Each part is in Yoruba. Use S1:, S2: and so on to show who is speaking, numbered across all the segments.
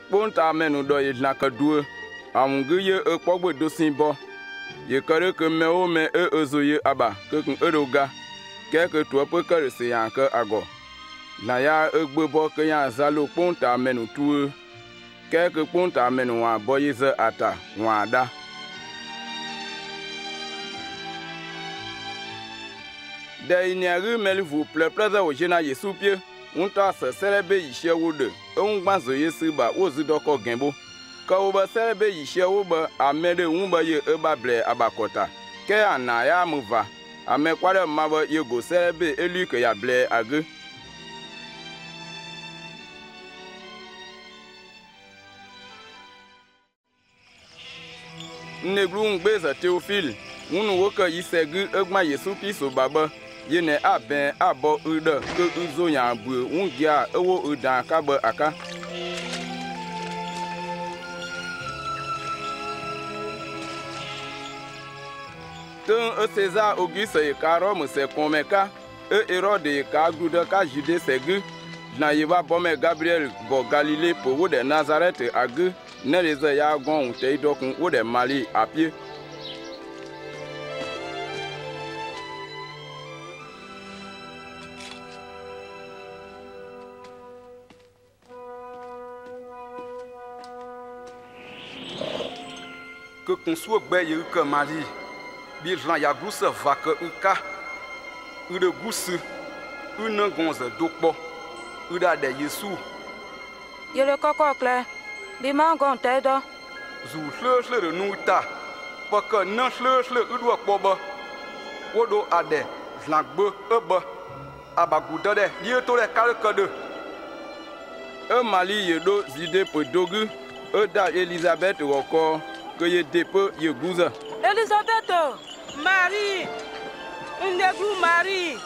S1: Ponta menu do ye na kadue. Amungu ye pogbo dosin bo. Ye kare ke me o me ezo ye aba ke kun eroga. Ke to pe kare se yan ke ago. Na ya egbe bo ke yan zalo ponta menu tu. Ke ponta menu wa bo ye ze ata wa da. De inyari melivu plepleze o jena Yesu pie. Unta se selebe yishe wode. Gbanzo Yesu ba ozu doko genbo. Ka oba selebe yishe woba amede umba ye ble abakota. Ke ana ya muva. Ame kware maba ye go selebe elu ke ya ble age. Neglu ngbeza Theophile. Unu woka yisegu egma Yesu piso baba. Ye ne aben abo ude ke uzo ya bu ungia ewo udan ka ba aka. Ton César Auguste ka Rome se konmeka Hérode ka gude ka Jude segu na yeba bome Gabriel bo Galilée po wo de Nazareth age ne leze ya gon te dokun wo de Mali a pied.
S2: Que qu'on soit bien que Marie, bien j'en y a gousse va que uka, une gousse, une gonze d'okbo, une a de Yesu.
S3: Y'a le coco clair, bima gonte do.
S2: Zou chle de nouta, pas que non chle udo boba, wodo ade, j'en be eba, abagouda de, lieto de calcade.
S1: Mali yedo zide po dogu, da Elisabeth woko. Que ye dépe ye gouza.
S3: Elisabeth, Marie, une négro Marie.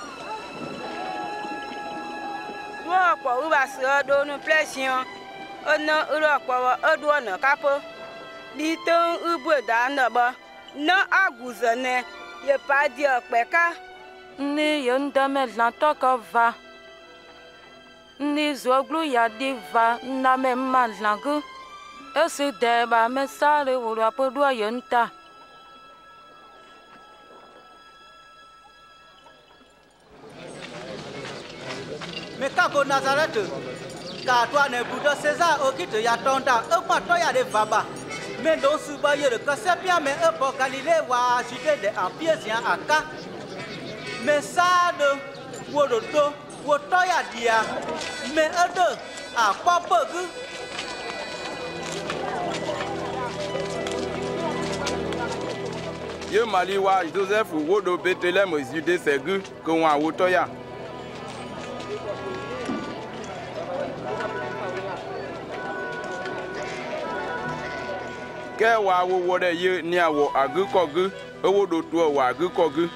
S3: Toi, quoi, où va se donner pression? On a eu quoi, on doit ne capo. Biton, ubu dans bas. Non, à gouzonner, ye pas dire peka. Ni yon dame l'antoka va. Ni zoglu ya diva, na même man langue. Ese deba me sale wura podua yenta.
S4: Mais kako Nazareth, car toi ne boude César au quitte ya tonda, pas toi ya de vaba. Mais dans ce bayer que c'est bien, mais pour Galilée wa Judée de Ampiesien aka. Mais ça de wododo, wotoya dia, mais eux à quoi peu.
S1: Ye Mali wa Joseph wodo Bethlehem Jude segu ke wa woto ya. Ke wa wo wode ye ni awo agukogu ewodo to wa agukogu.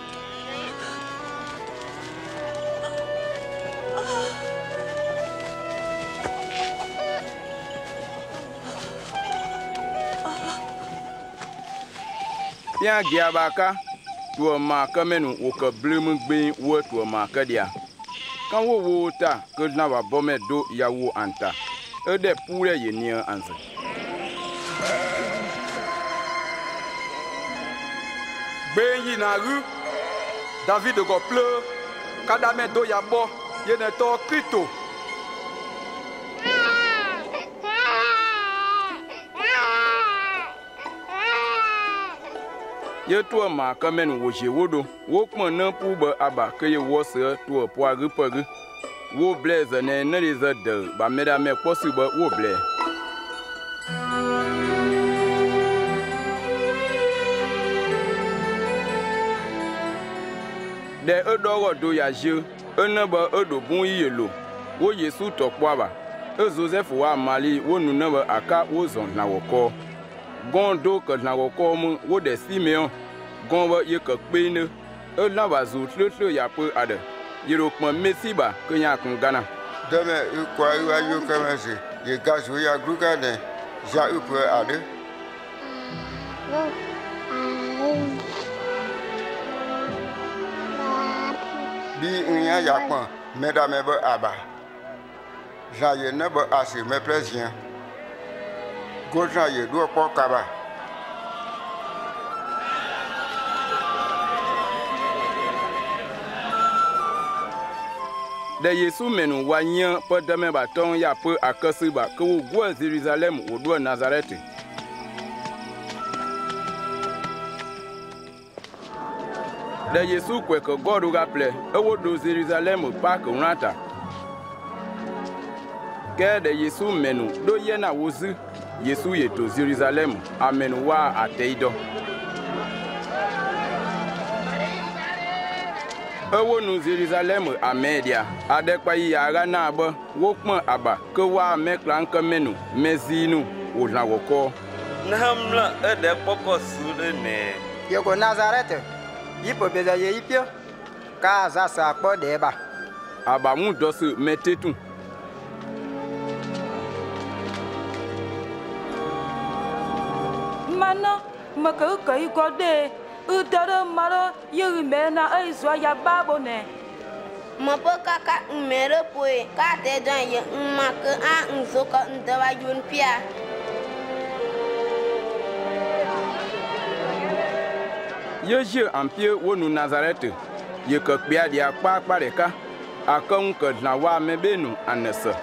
S1: Bien giabaka to ma kamenu wo ke blum gbe wo to ma kadia. Kan wo ta ke na wa bome do ya wo anta. E de pure ye ni anze.
S2: Ben yi na rue, David go pleu, kadame do ya bo, ye ne to Krito.
S1: Ye to ma kamen wo je wodo wo kpon na pu ba aba ke ye wo se to po agu pagu wo blaze ne ne le za de ba me da me kposu ba wo ble de edo wo do ya je ena ba edo bun yi lo wo Yesu to po aba Joseph wa Mali wo nu na ba aka wo zon na wo ko gondo que na ko mu wo de Simeon gonwa ye ke kpene e la ba zu tlo ya pe ade yero pon mesiba ke nya kun gana
S5: deme u kwa u ayu kemese ye gazu ya gruka ne ja u pe ade bi unya ya pon medame be aba ja ye ne be asi me presien Gosna ye do po kaba.
S1: De Yesu menu wanya pe deme baton ya pe akasi ba ke wo gwa Jerusalem wo do Nazareth. De Yesu kwe ke God ga ple e wo do Jerusalem pa ke ranta. Ke de Yesu menu do ye na wozu Yesu ye to Jerusalem amenu wa ateido. Ewo nu Jerusalem amedia adekpa yi ara na abo wo pon aba ke wa mekla nkan menu mezinu wo la woko
S6: Namla ede poko sude ne.
S7: Yoko Nazareth. Ipo beza ye ipio. Ka za sa po deba.
S1: aba mu dosu metetu
S8: Mana maka kai gode udara mara yume na aizwa ya babo ne.
S9: Mapo kaka mere poe ka te dan ye maka a nzoka ndawa yun pia.
S1: Yeje ampie wo nu Nazareth ye ke kpia dia kpa kpa deka akon ke na wa mebenu anese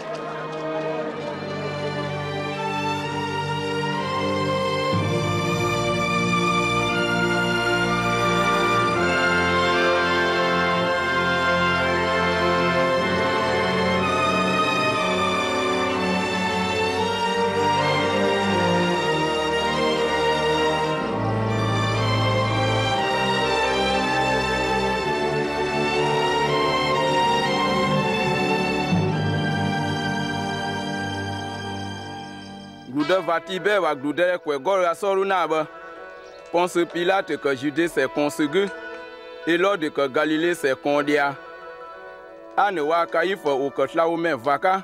S1: Glude vatibe wa glude kwe gora soru na ba. Ponce Pilate que Judée c'est consegu et l'ordre que Galilée c'est condia. Ane wa kaifo o que tla o me vaka.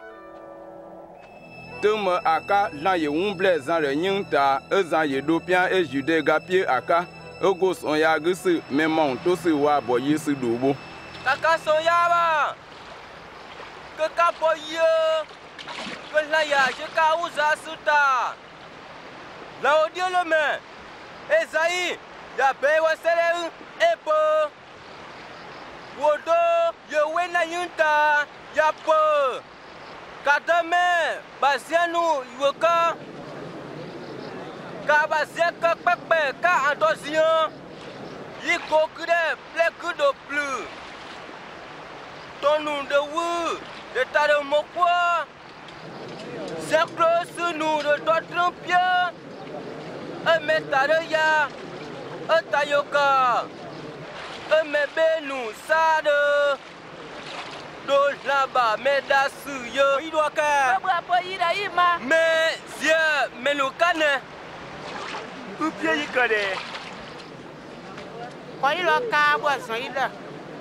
S1: Teme aka lan ye umble zan re nyinta ezan ye dopian e Judée gapie aka egos on ya gisi memon to se wa boye se dobo.
S6: Kaka soyaba. Que kapoye. Que la ya je ka uza suta. La odio le me. Esaïe, ya be wa sele epo. Wodo ye wena yunta ya po. Kadame basianu yoka. Ka basiaka pepe ka andozion. Yiko kude pleku do plus. Tonu de wu de tare mokwa. C'est close nous de d'autres pieds. Un métareya, un tayoka, un mebenu sade. Do là-bas, mais d'assuye. Il doit qu'à. Mais, y'a, mais le cane. Où pied y connaît?
S3: Quoi il a qu'à boisson il a.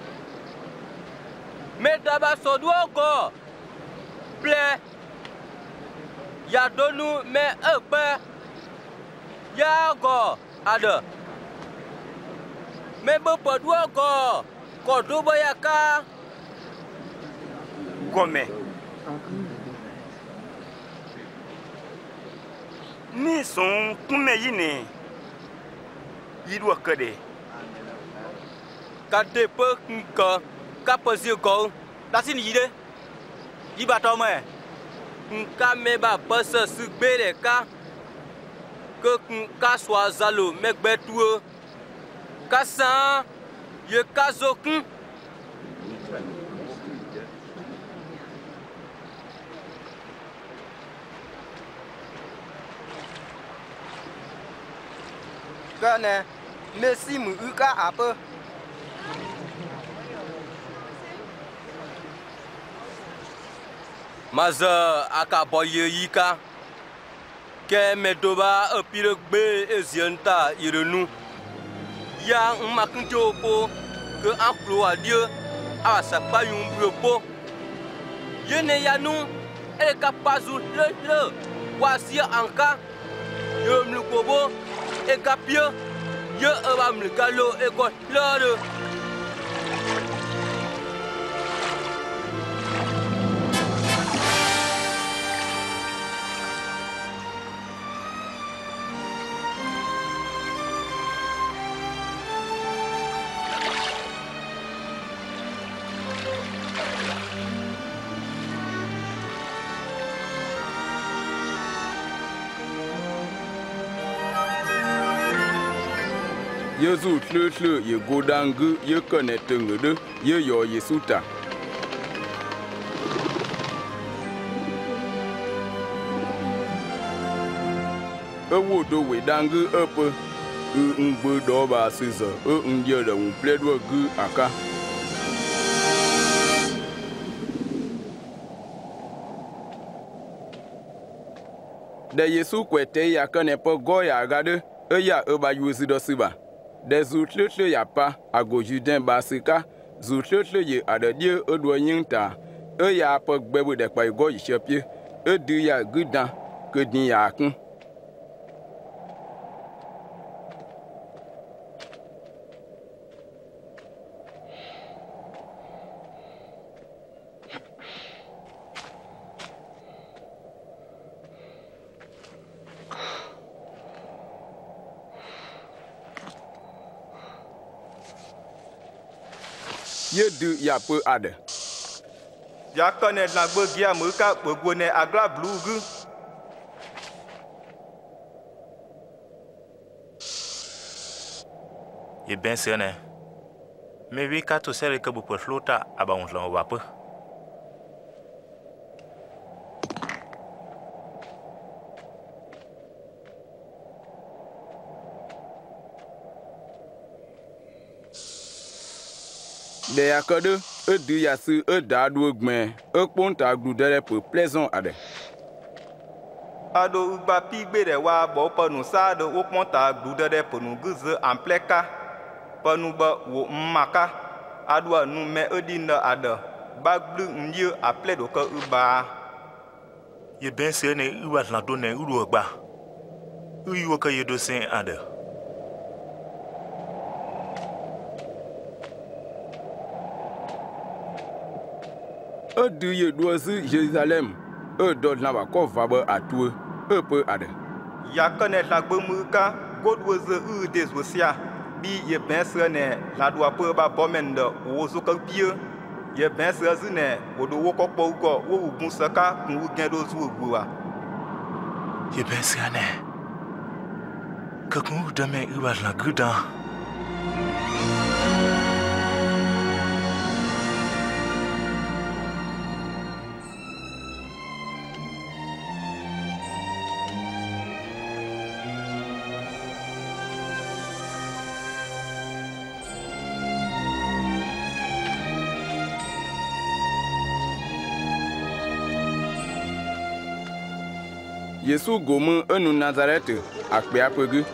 S6: Mais d'abord, son doigt encore. Plaît. Ya donu me ekpe ya go ada me bo podu go ko do boya ka gome ni son kume yini yidu akade ka de pe nka ka posi go
S4: Dasini yide. Iba to me.
S6: Nka me ba pese sugbere ka que nka soit zalo me gbetuo ka san ye ka zokun
S7: Kane Messi mu uka apa.
S6: Maza akaboye yika ke medoba epire gbe ezienta irenu ya makunjo po que enclos à Dieu a sa pa yun bropo yene yanu e kapazu le wasi anka yo mlukobo e kapio yo eba mlukalo e ko lore.
S1: Yesu tle ye godangu ye konetengede ye yo Yesuta. Ewo do wedangu epe ngbe do ba sizo nje de un pledo gu aka. De Yesu kwete ya kanepo go ya gade eya eba yuzi do siba. De zu tle ya pa ago Juden ba sika zu tle ye adadie odo yinta eya pa gbebu de pa go yishepie edu ya gudan kedin ya kun. Ye du ya peu ade.
S2: Ya connaît la bogia muka bogone agla blugu.
S10: Ye ben sene. Me vi ka to sere ke bu pe flota aba on lan wa pe.
S1: De yakode edu yasu edadu gmen ekponta gludere pe plaisant ade.
S2: Ado ugba pigbe de wa bo panu sa do okmonta gludere panu guze en pleka panu ba wo maka ado anu me edina ade baglu mye aple do ka uba.
S10: Ye ben sene uwa lan do ne uru gba. Uyu ka ye do sen ade.
S1: Edu ye dozi Jérusalem edod na ba ko va ba atue peu ade.
S2: Ya connaît la gbemuka godweze u deswosia bi ye ben sene la do pe ba bomende wo so ka pie ye ben sene odo wo kokpo ugo wo ugun saka kun u gen do zu ogbuwa.
S10: Ye ben sene. Ka kun de me uwa lan gudan.
S1: Yesu gomu enu Nazareth akpe apegu.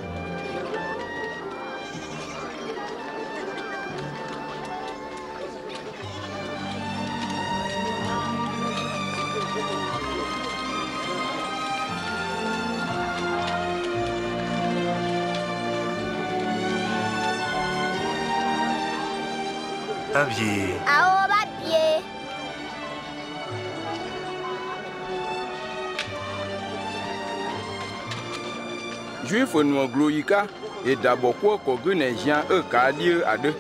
S10: Avier.
S9: Ao papier.
S1: Juif no gloyika e daboko ko gune Jean e ka die ade.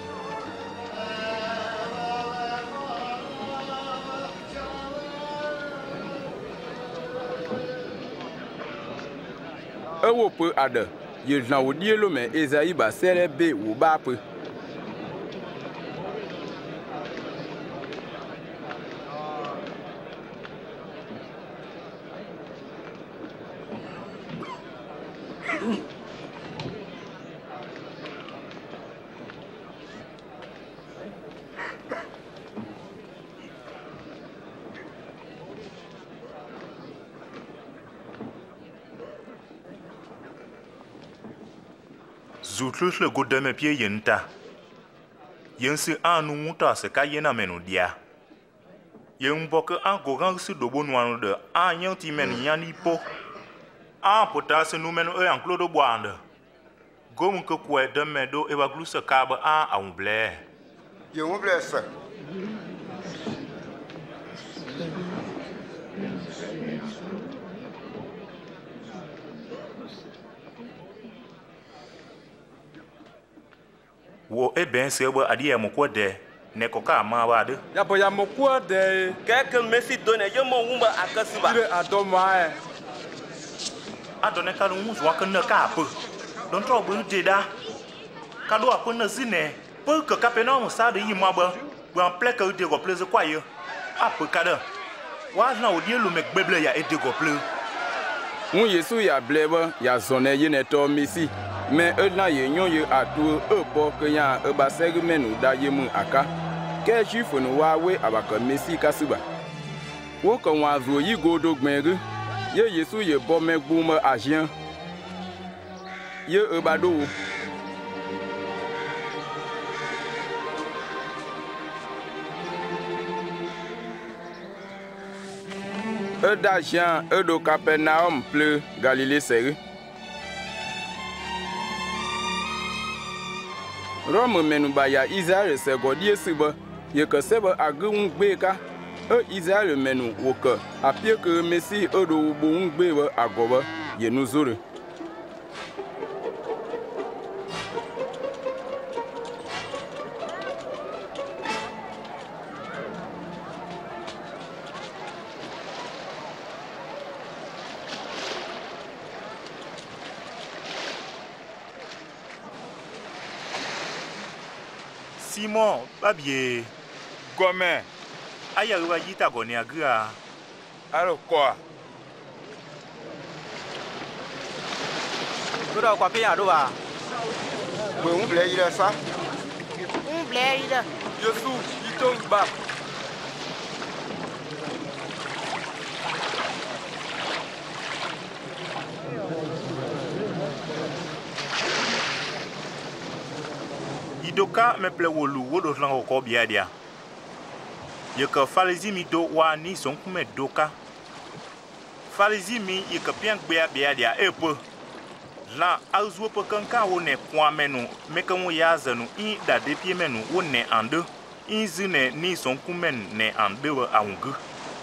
S1: Ewo peu ade ye Jean wo die lo me Esaïe ba sere be wo ba peu.
S10: Zutlu le godeme pie yenta. Yensi anu muta se ka yena menu dia. Yen boke an gogan si dobo nwanu de an yanti men yani po. An potase nu menu e an klodo boande. Gomu ke kwe de medo e baglu se kabe an a umble.
S5: Ye umble se.
S10: Wo e ben se bo adi e moko de ne ko ka ma wa de.
S2: Ya bo ya moko de
S6: Keke mesi done ye mo wumba akasiba.
S2: dire adoma e.
S10: Adone ka nu wa kan na ka pe. Don tro bu de da. Kado apa na zine. Pe ke Capernaum sa de yima ba. Buan plek ke de go pleze kwa ye. Apa kada. Wa na odie lu mek beble ya ede go ple.
S1: Un Yesu ya blebe ya zone ye ne to misi. Mais na ye nyon ye atu bo ke ya ba segmenu da ye mu aka. Ke chifu no wa we abaka misi kasiba. Wo kan wa zo yi godo gbenru. Ye Yesu ye bo megbu me agien. Ye ba do. D'agent de Capernaum plus Galilée serré. Rome menubaya Israël se godie siba ye que seba agun beka Israël menu woka apie que Messi odo bu ngbe agoba ye nuzure.
S10: Simon, babie.
S5: Comment?
S10: Aya ruwa yita goni agra.
S5: Alors quoi?
S4: Kura kwa pia doa.
S5: Bon, on blé il ça.
S9: Un blé il.
S1: Yesu, il tombe bas.
S10: Idoka me ple wolu wodo lango ko biadia. Ye ka falizi mi do wa ni son kume doka. Falizi mi ye ka pian gbea biadia epo. La azuo pe kanka wo ne kwa menu me kan wo ya zanu in da de pie menu wo ne ande. In zine ni son kume ne ande wa aungu.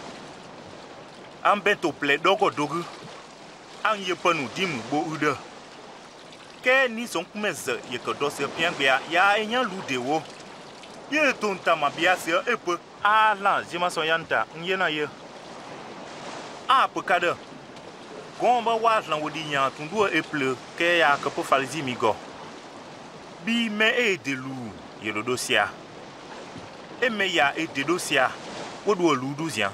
S10: Ambeto ple dogo dogu. An ye panu dimu bo ude. Ke ni son kumeze ye ke do se pian bia ya enyan lu de wo ye tonta ma bia se epe ala jima so yanta nye na ye a pe kada gomba wa lan wodi nya tundu eple ke ya ke po falzi mi go bi me e de lu ye do dosia e me ya e de dosia wodu lu duzia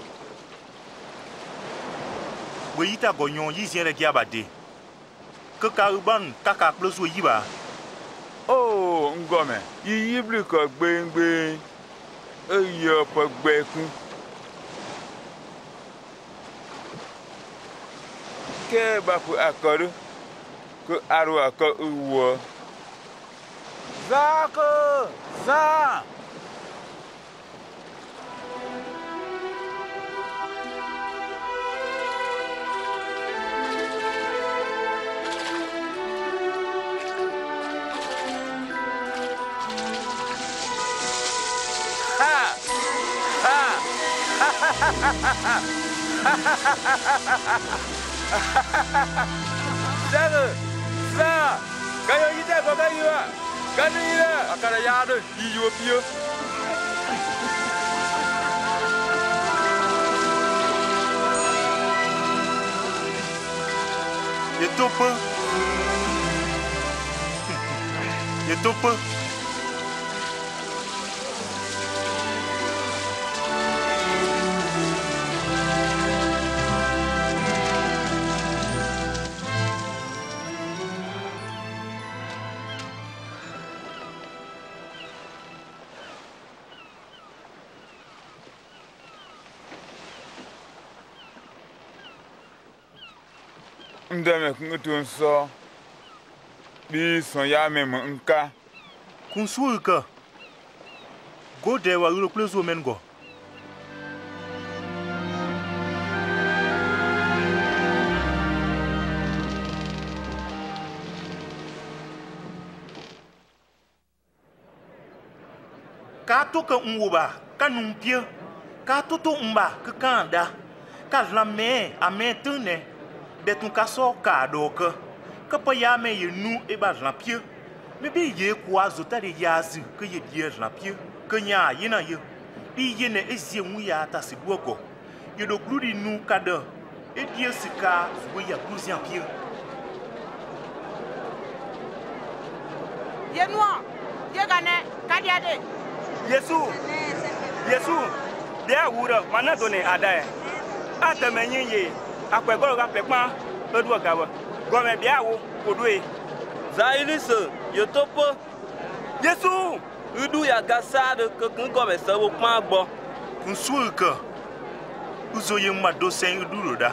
S10: we yita go nyon yi zien le giabade que Karuban kaka plus ou yiba.
S5: Oh, ngome. Yi blu ko gbengbe. Eyo po gbekun. Ke ba ku akoru. Ko aru akọ uwo.
S4: Zako! Za!
S1: Zaga, za, kayo ita ko kayo ah, kanila, akara yado, iyo pio.
S10: Je tope.
S5: Ndame kungutu nso. Bi son ya memo nka.
S10: Kunsu ka. Go de wa ro plezo men go. Ka to ka unwoba, ka numpie. Ka to umba ka kanda. Ka lame ametune. De ton kaso ka doka. Que pa ya me ye nu e ba lampie. Me bi ye kwa zota de yazu que ye die lampie. Que nya ye na ye. Bi ye ne ezie mu ya ta se duogo. Ye do gludi nu kada. E die sika zo ya gluzi ampie.
S11: Yenua, Yegane, Kadiade.
S12: Yesu, dia wura mana done adae. Ata menyin ye, akwegoro ga pekpan, odu ogawa. Gome bia wo kodue.
S6: Zailise, yotopo.
S12: Yesu,
S6: udu ya gasade ke gome se wo pan gbo.
S10: Kunsuka. Uzo ye mado sen udu roda.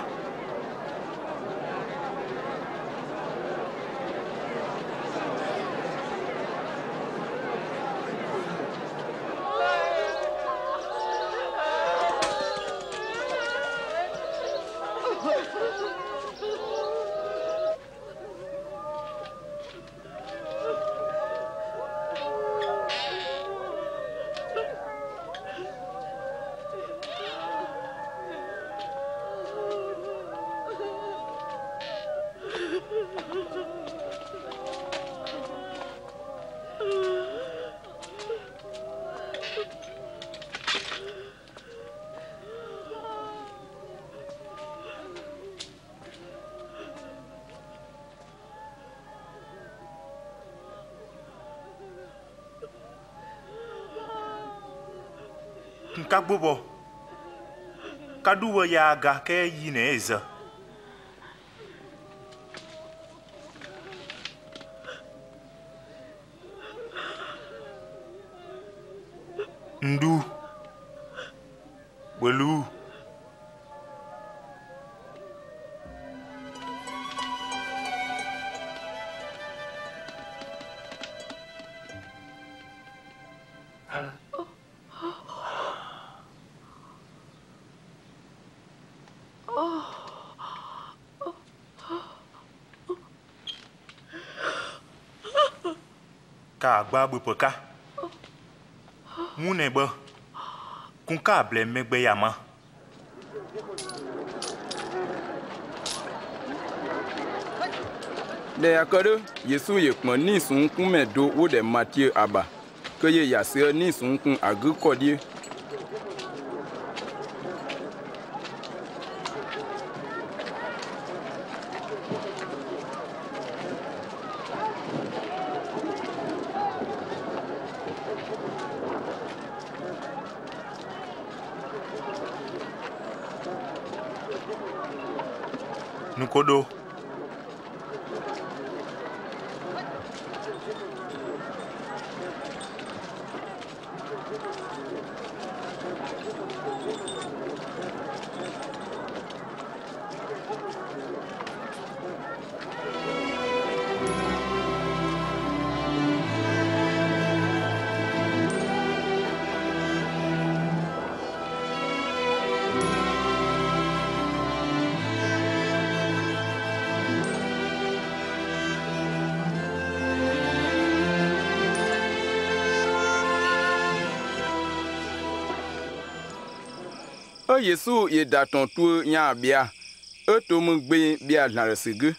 S10: Nkagbobo kaduwa ya aga ke yi na eza ndu welu ka agba bupeka mune ba kun ka ble megbe yama
S1: de yakado Yesu ye kpon ni sun kun medo wo de Matthieu aba ke ye yase ni sun kun agukodie
S10: nukodo
S1: Yesu ye daton tu nya bia to mu gbe bia na resege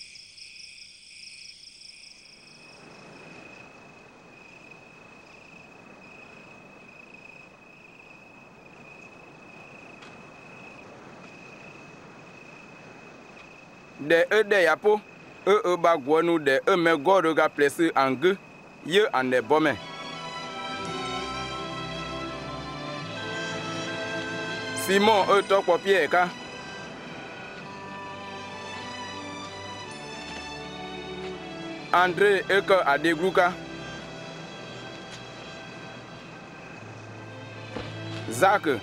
S1: de yapo ba gwonu de me godo ga place ange ye ande bome Simon tokpo Pierre ka André eka adegruka Zach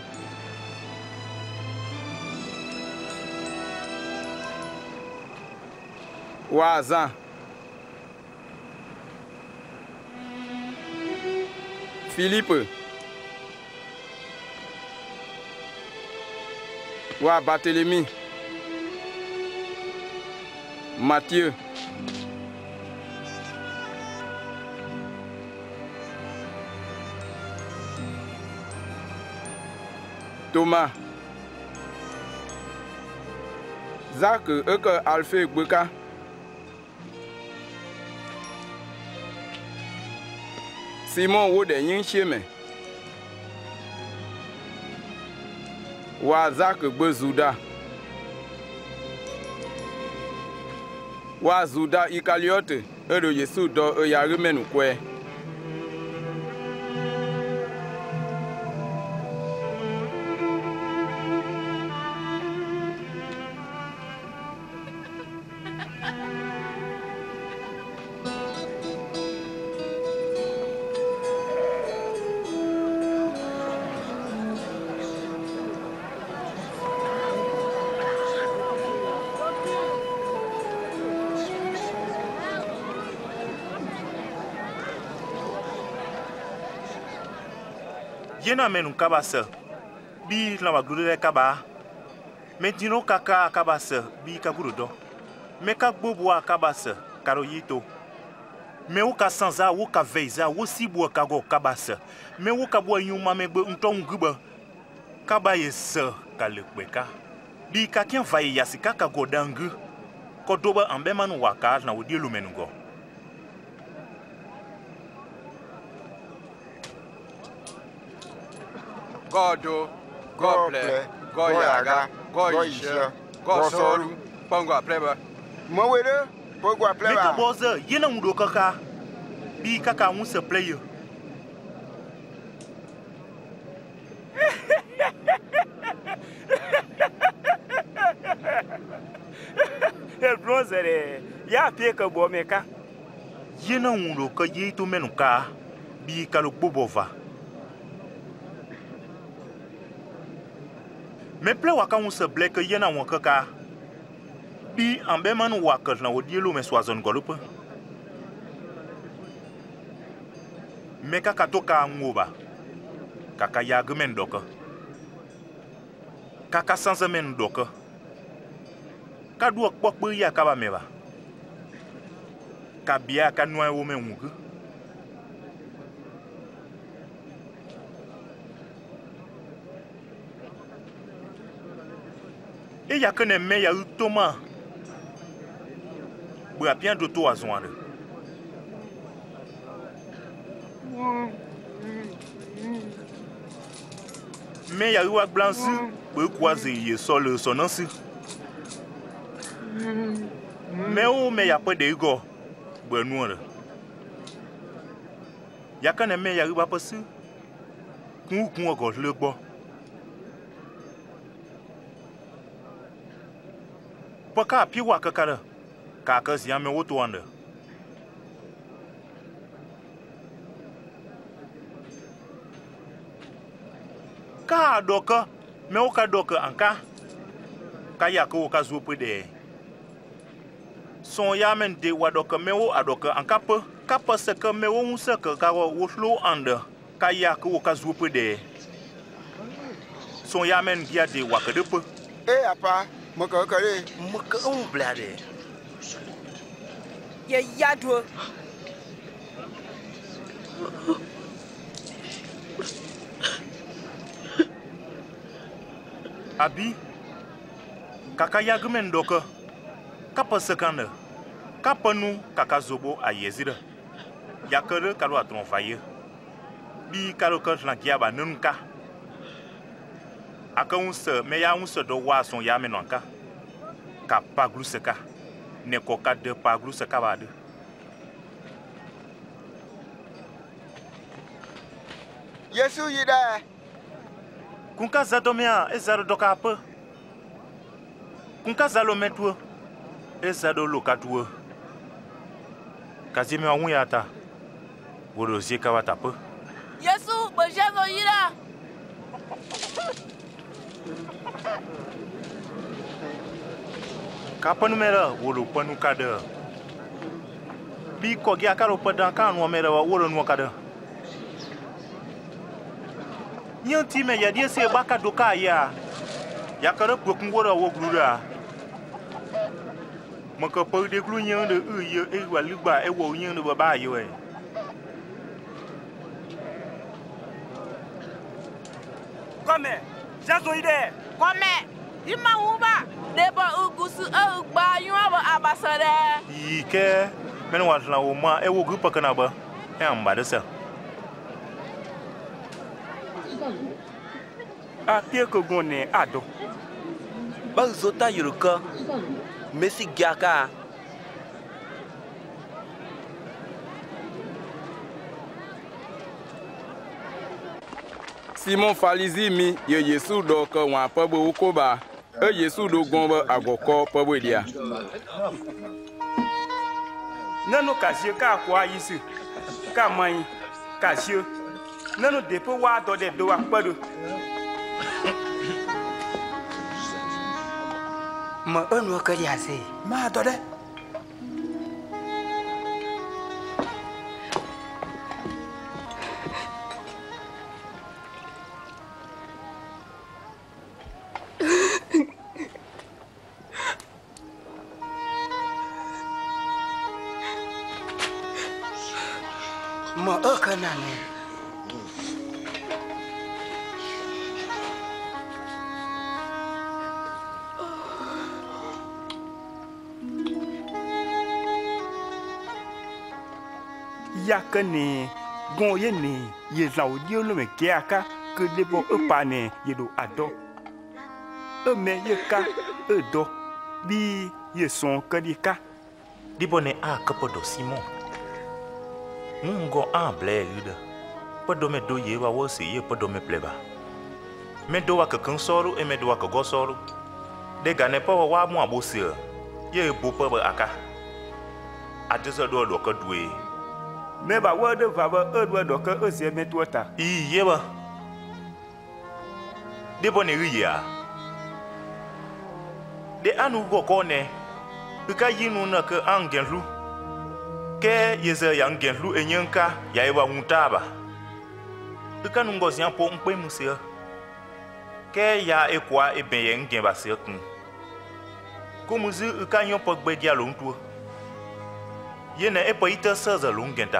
S1: Wazan Philippe Wa Barthélemy Matthieu Thomas Zach eke Alphe Gbeka Simon wo de yin cheme wa Zach gbe Zuda wa Zuda Icariote edo Yesu do e ya remenu kwe.
S10: Yena menu kabasa bi la maglude kaba metino kaka kabasa bi kagurudo meka gbobo kabasa karoyito me o ka sanza o ka veiza o sibo kago kabasa me o ka bo yuma megbe nton guba kaba yesa kalekbeka bi ka kien vai yasika ka godangu kodoba ambe manu waka na wodi lumenugo.
S1: Godo, Gople, Goyaga, Goyisha, Gosoru, Pongo Pleba.
S5: Mowere, Pongo Pleba.
S10: Meka boza, yena mudo kaka. Bi kaka unse player.
S12: El bronzere, ya peka bo meka.
S10: Yena mudo ka yeto menuka. Bi kalo bobova. Me ple waka unse bleke yena wakaka. Bi ambe manu wakal na wodielo me swazon golupe. Me kaka toka ngoba. Kaka yagmen doka. Kaka sansa men doka. Kadu akpokpo ya kaba meba. Kabia kanwa wo me ngugu. Et y'a que les mecs à Thomas. Il y a bien de toi à Zouane. Mais il y a eu un blanc sur le croisé sur le sonance. Mais il n'y a pas de go. Il y a que les mecs à eu un passer. Qu'on a le bois. Paka piwa kakara kaka ziyame woto wanda ka doka me oka doka anka kaya ko ka zo pede son yamen de wadoka me o adoka anka pe kapa seka me o unseka ka wo flo anda kaya ko ka zo pede son yamen dia de wakade pe
S5: apa Maka kare.
S6: Maka blade.
S3: Ya yadwo.
S10: Abi. Kaka yagmen doka. Kapa sekanda. Kapa nu kaka zobo a yezira. Yakere kalo atron faye. Bi kalo kan giaba nunka. Aka unse me ya unse do wa son ya menonka ka paglu seka ne ko ka de paglu seka bade
S5: Yesu yida
S10: kunka zadomia ezaro doka pe kunka zalo metu ezado lokatu kazime wa yata woro zika wata pe
S11: Yesu bojazo yida
S10: Kapanu mera wolo panu kada. Bi kogi akaro padan kan wa mera wolo no kada. Nyanti me ya die se baka doka ya. Ya kara pokun wora wo glura. Maka pa de glu nyan de ye e wa ligba e wo nyan de baba yo e.
S12: Come, Jazoide.
S11: Come, ima uba. Debo ugusu ugba yuwa abasare.
S10: Ike, meno wa tla wo ma e wo grupa kana ba. E amba de sa.
S12: A pie ko gone ado.
S6: Ba zota yuruka. Messi Gaka.
S1: Simon Falizi mi ye Yesu do ke wan pe bo ko ba. E Yesu do gon be agoko pe bo dia.
S12: Nanu kasie ka kwa yisi. Ka man kasie. Nanu depo wa do de do akpado.
S7: Ma anu ka ya se.
S12: Ma do de.
S7: Ma ka na ne.
S12: Yakane gon ye ne ye laudio lo me kiaka que debo e pane ye do ado e me ye ka e do bi ye son ka di ka
S10: Dibo ne a kapodo Simon. Ngo a ble yuda. Podo me do ye wa wo se ye podo me pleba. Me do wa ka kan soru e me do wa ka go soru. De gane pa wa mu abosi ye bo pa ba aka. Adesa do do ka duwe.
S12: Me ba wo de va ba e do ka e se me tuota.
S10: Ye ba. Dibo ne riya. De anu go ko ne. Ka yinu na ka angenlu. Ke yeze yang genlu enyenka ya ewa untaba. Ka nu ngozi an po mpe musia. Ke ya ekwa ebeye ngen ba se kun. Ko muzi ka yon po gbe dia lo ntu. Ye na epo ita sa za lo ngenta.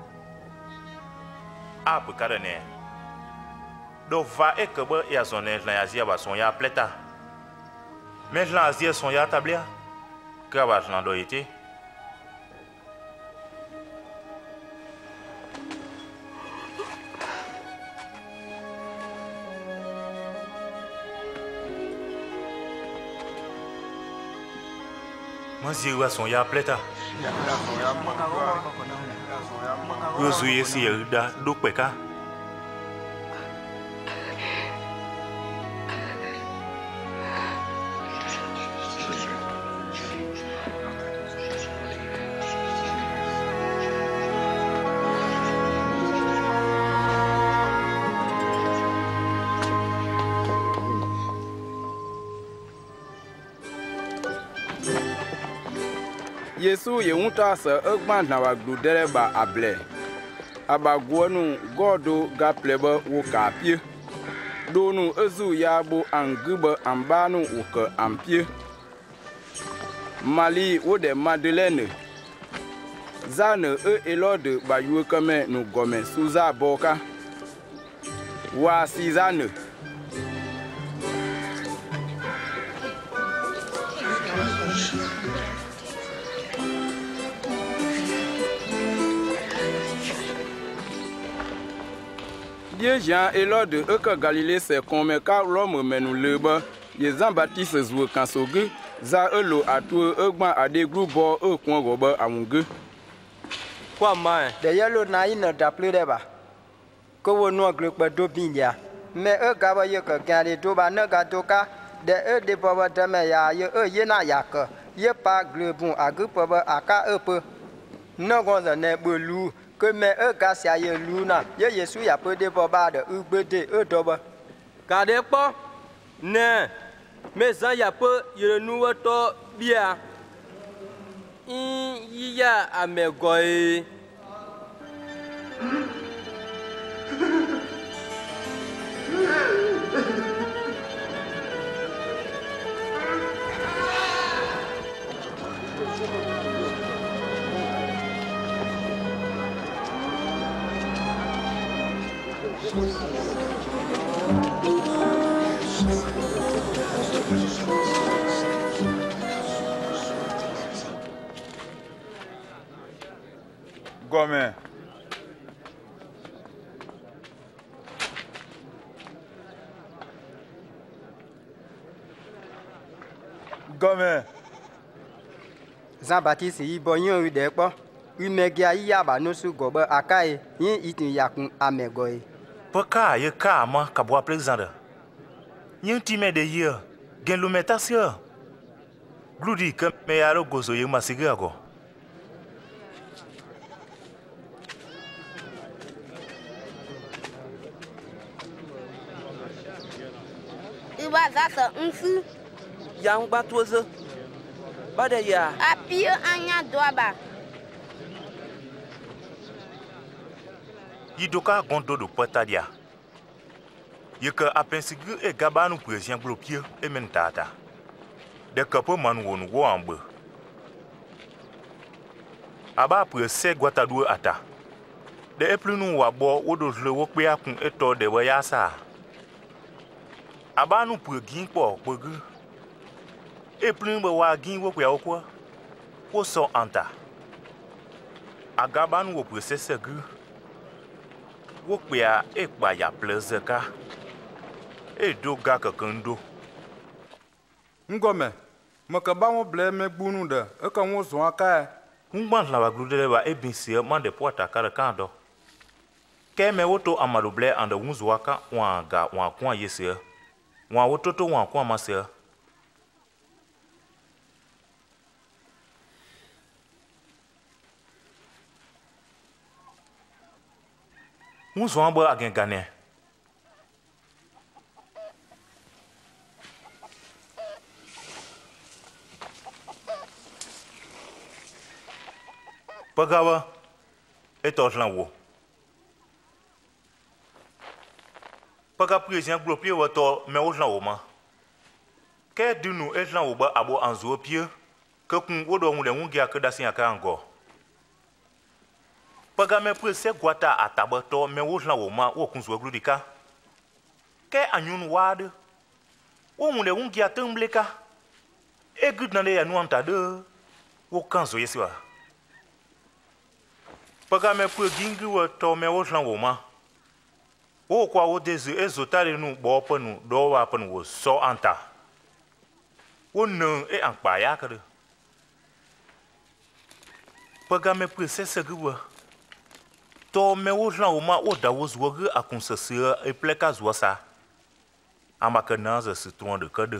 S10: Abu karane. Do va ekebe ya zone la ya zia ba son ya pleta. Mais la zia son ya tablia. Ka na do ite. Maziwa son ya pleta. Yozu yesi yelda do peka.
S1: Yesu ye unta se egban na wa glu dere ba able. Aba gwonu godo ga plebe wo ka pie. Donu ezu ya bo angube ambanu wo ke ampie. Mali wo de Madeleine. Zane elode ba yu kame no gome suza boka. Wa sizane. Dieu Jean et lors de eux que Galilée s'est comme car l'homme mène le bas, les Jean-Baptiste jouent quand sogue, za elo à tout eux à des groupes bord eux coin robe à mon gueux.
S7: Quoi man? D'ailleurs le naïf ne t'a plus de bas. Que vous nous groupe d'opinion. Mais eux gavaillent que garder tout bas ne gâteau cas, de eux des pauvres de meilleur, eux y'en a yak, y'a pas glebon à groupe à cas eux peu. Non qu'on n'est pas loup. Que mais eux gassia ye luna ye Yesu ya peu de boba de ubede eux doba
S6: Gardez pas ne mais en ya peu ye nous to bia in ya amegoy
S2: Gomen. Gomen.
S7: Jean-Baptiste y bonyon yu de po. Yu megia y yaba no su gobe akaye yin itin yakun amegoy.
S10: Peka ye ka ma ka boa président. Yen ti me de ye gen lu metasio. Gludi ke me yaro gozo ye masigi ago.
S9: Iba zasa unsu.
S6: Yang batuozo. Bada ya.
S9: Apio anya doaba.
S10: Yidoka gondo do patadia. Yeke apensigi e gabanu presien blopie e mentata. De kapo man wonu wo ambe. Aba prese gwatadu ata. De eplunu wabo wodo le wo pe akun eto de wayasa. Aba nu pregin po pegu. Eplun be wa gin wo pe okwa. Wo so anta. Agaba nu wo prese gu. Wo pe a e pa ya plezeka. E do ga kakando.
S13: Ngome, makaba mo ble me gbunu de, e kan wo zo aka.
S10: Ngban la baglude ba e binsi man de porta kare kando. Ke me woto amado ble ande wunzo aka wa ga wa kwa yese. Wa woto to wa kwa mase. Wunzo amba agen gane. Pagawa etoslan wo. Paga président glopie wato me oslan wo ma. Ke dinu eslan wo ba abo anzo pie ke kun wodo mu le ngia ke dasin aka ango. Paga me prese gwata atabato me oslan wo ma wo kun zo gludika. Ke anyun wade. Wo mu le ngia tembleka. E gud na le ya nu anta de wo kanzo yesiwa. Paga me pu gingi wo to me wo hlan wo ma. Wo kwa wo dezu ezotare nu bo panu do wa panu wo so anta. Wo no e anpa ya kare. Paga me pu sese gwa. To me wo hlan wo ma wo da wo zwo ge akunsese e pleka zwo sa. Amaka naza se tron de kade.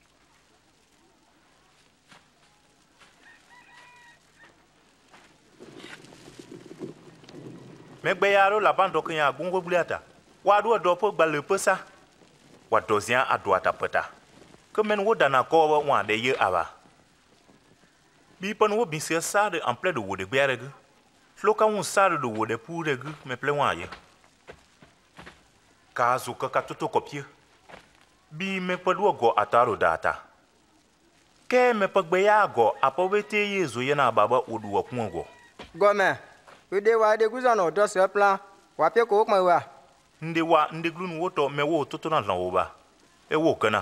S10: Megbe yaro la bando kenya gungo bliata. Wa do po gba le pesa. Wa dozian ado atapeta. Que men wo dana ko wa de ye aba. Bi pon wo bin se sare en plein de wo de berege. Floka un sare de wo de pourege me plein wa ye. Kazu ka toto kopie. Bi me podo go ataro data. Ke me pagbe ya go apowete yezo ye na baba odu wa kungo.
S7: Gome. Ude wa de guzano do se plan. Wa pe ko ma wa.
S10: Ndi wa ndi glunu woto me wo toto na lan wo ba. E wo kana.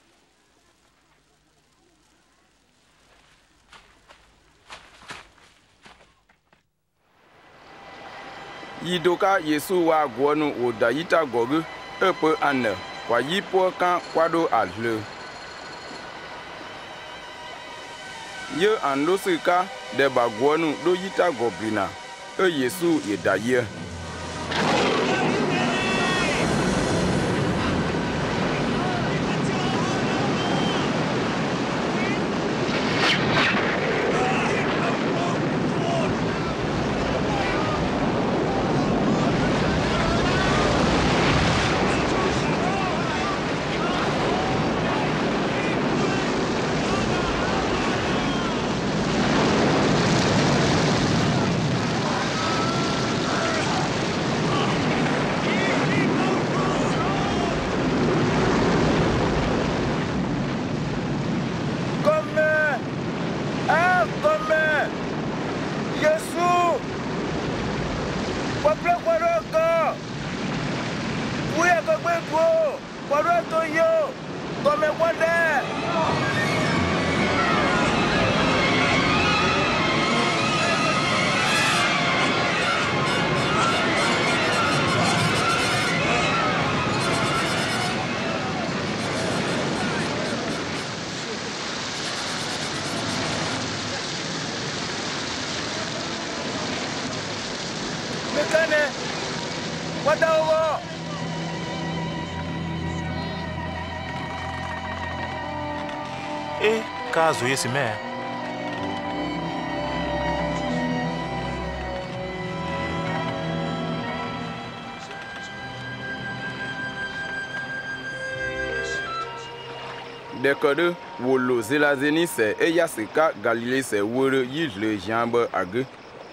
S1: Yidoka Yesu wa gwonu oda yita gogu epe ane kwa yipo kan kwado alhe. Ye andosika de ba gwonu do yita gobrina. E Yesu yedaye.
S10: E caso esse me.
S1: Dekode wolo zelazeni se eya sika Galilée se wore yi le jambe age.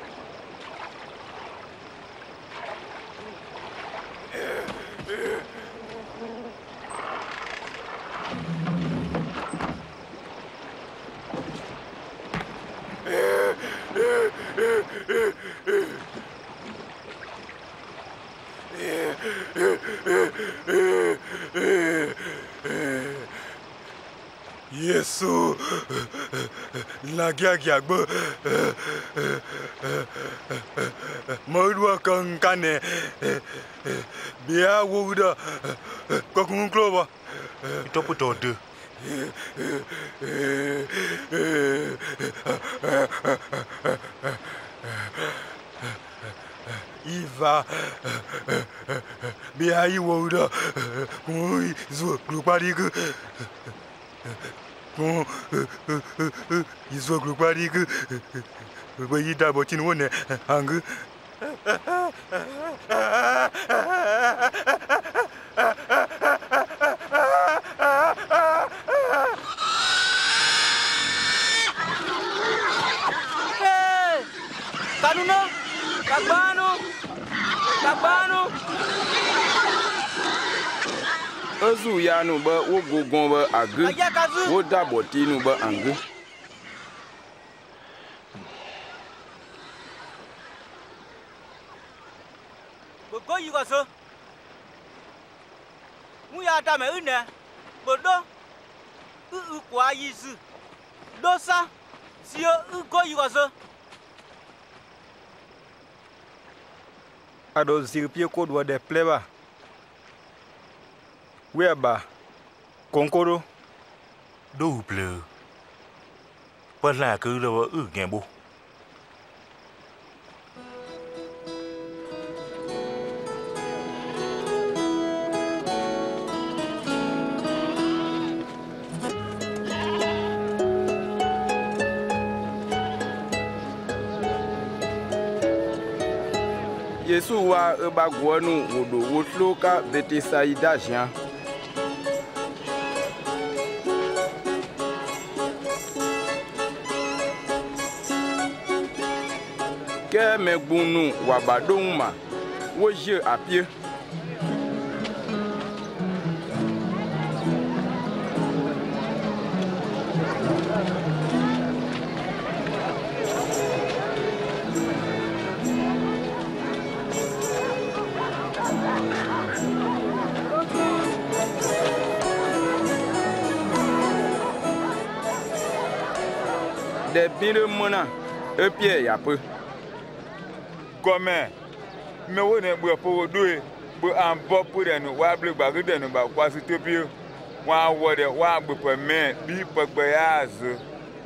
S14: Yesu lagiagiagbo modua kankane bia wuda kokun kloba
S10: topo todo
S14: Iva bia wuda oi zo gluparigo Izo gluparigo bayi da botin wone hang
S4: Kanuno Kabano
S1: Azu ya nu ba wo gogon ba age wo da boti nu ba ange
S4: Bogo yugo so Mu ya ta me une bodo kwa yisu dosa sio go yugo so
S13: Ado zirpie kodwa de pleba Weba Konkoro
S10: Double Pas là cứ là nghe bố
S1: Yesu wa ba gwanu wodo wotloka Betisaida jian Ke megbunu wa badoma wo je apie de bire mona epie ya peu
S13: Gome me wone bu po doe bu an bo po de no wa ble gbage de no ba kwasi topie wa wo de wa gbe pe me bi pegbe ya azu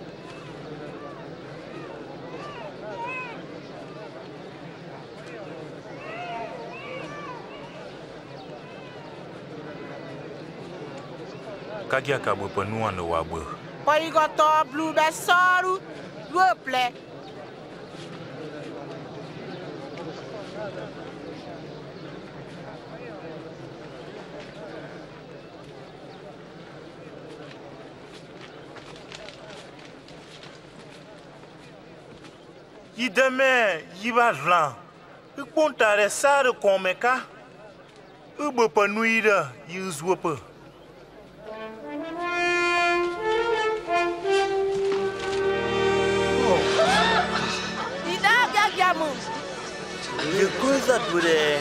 S10: Kagia ka bu panu an wa bu
S11: Poi go to blue be soru ruple
S10: Ideme yiba vlan Ipontare sare komeka Ubo panuida yuzwope
S4: Je coisa dure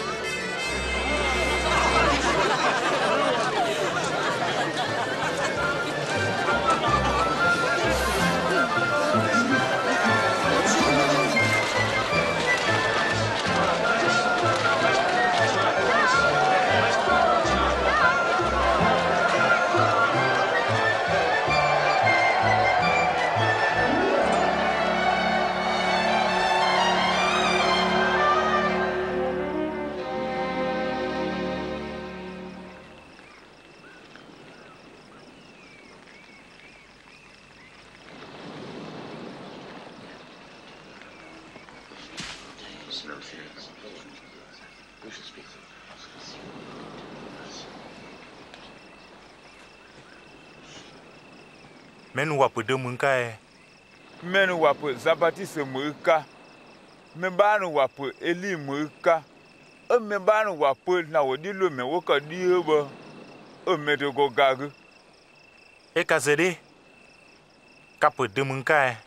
S10: Menu wapu de munkae.
S13: Menu wapu Zabatiste muka. Membanu wapu Eli muka. Membanu wapu na wodilo me woka dieba. Medo go gagu.
S10: Kazede. Kapu de munkae.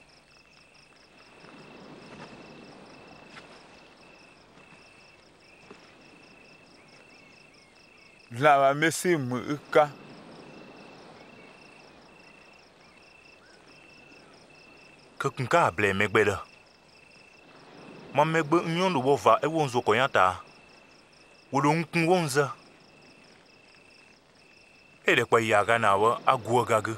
S13: La mesi muka.
S10: Kukunka ble megbeda. Ma megbe nyondo wova wonzo koyata. Wudu nkun wonza. Ede kwa yaga nawa agua gagu.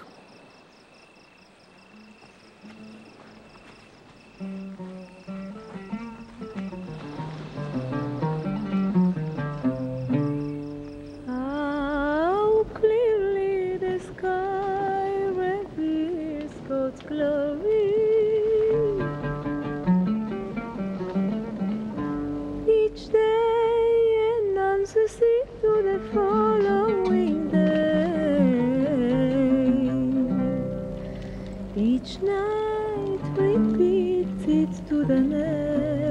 S15: How clearly the sky reveals God's glory. Each day announces it to the following day. Each night repeats it to the next.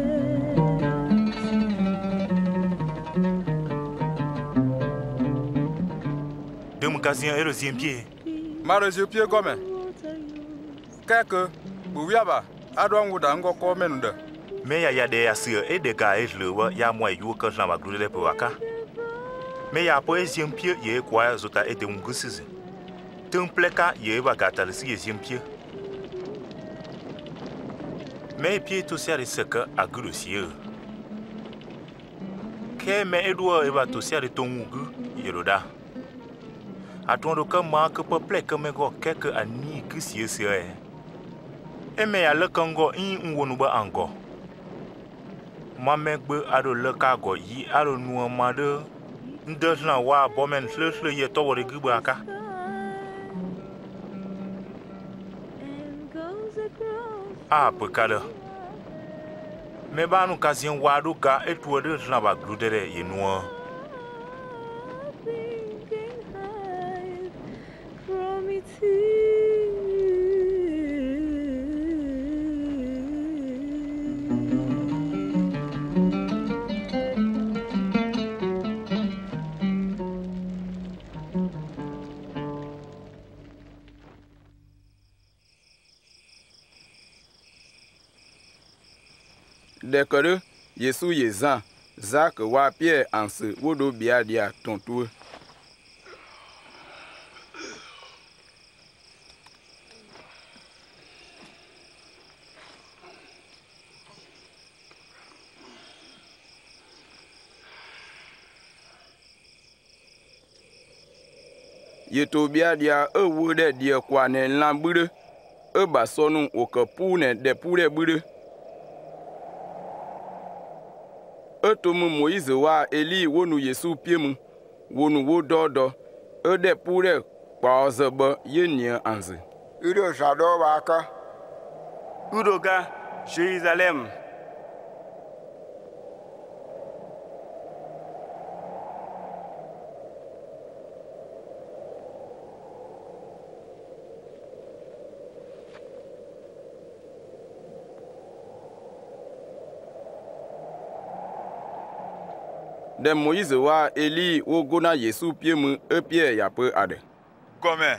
S10: Democasien et le ziempier.
S1: Marejo pied gomme. Keke, buwiaba, adwan wuda ngoko menunda.
S10: Me ya de asir et de ga lewa ya moi yu ka na magru de pewaka. Me ya po ziempie ye kwa zota et de ngusizi. Templeka ye ba gatal si ziempie. Me pied to seri seka agrusier. Ke me edwa e ba to seri tongu yeroda. Atondo ka ma ke peple ke me go keke ani kusie sie. E me ya le kango in wonu ba ango. Ma megbe ado le ka go yi ado nu ma de ndesna wa bomen sle ye to wori gbe aka. Ah pekada. Me ba nu kasien wa do ka etu de na ba gludere ye nu.
S1: Dekere, Yesu Yezan, Zak wa Pierre anse, wodo biadia tontou. Yeto biadia wode dia kwa ne lambure. Basonu okapune de pure bure. Tomu Moïse wa Eli wonu Yesu piemu wonu wo dodo de pure kwa zeba yenia anze
S5: Udo shado waka
S12: Udoga Jerusalem
S1: de Moïse wa Eli wo gona Yesu piemu epie ya pe ade.
S13: Comme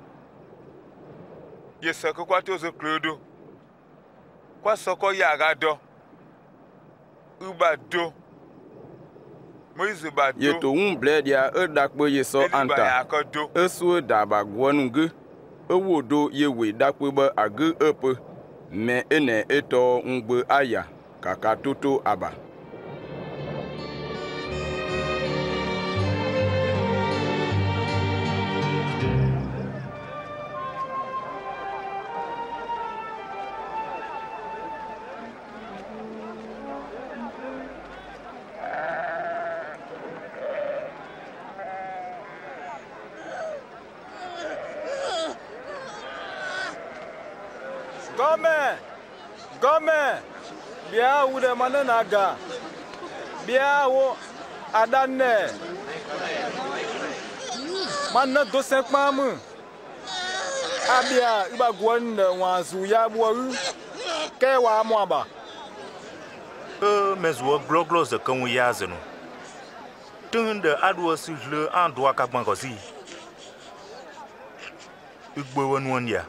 S13: ye sako kwa tozo klodo. Kwa soko ya gado. Uba do. Moïse ba do.
S1: Ye to un bled ya dakpo ye so anta. Esu daba gwonunge. Ewodo ye we dakpo ba age epe. Me ene eto ngbe aya kaka toto aba.
S16: Gome, bia wude mananaga, bia wo adane, manna do 5 mamu, Abia iba gwon wanzu ya buaru. Ke wa mwaba.
S10: Mezuo gloglo ze kan ya zenu. Tunda adwo si le an do aka gban kosi. Igbo wonu on ya.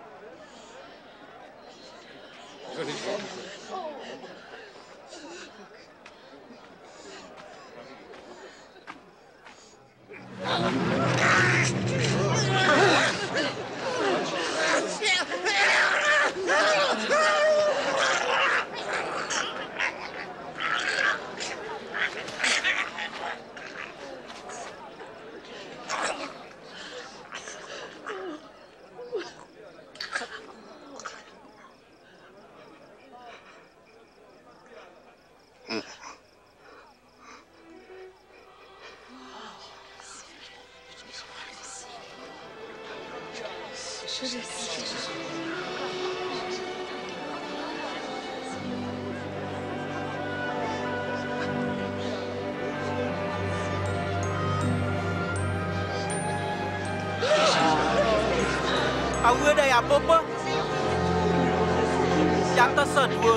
S4: Awe dah ya apa? Jatuh sedua.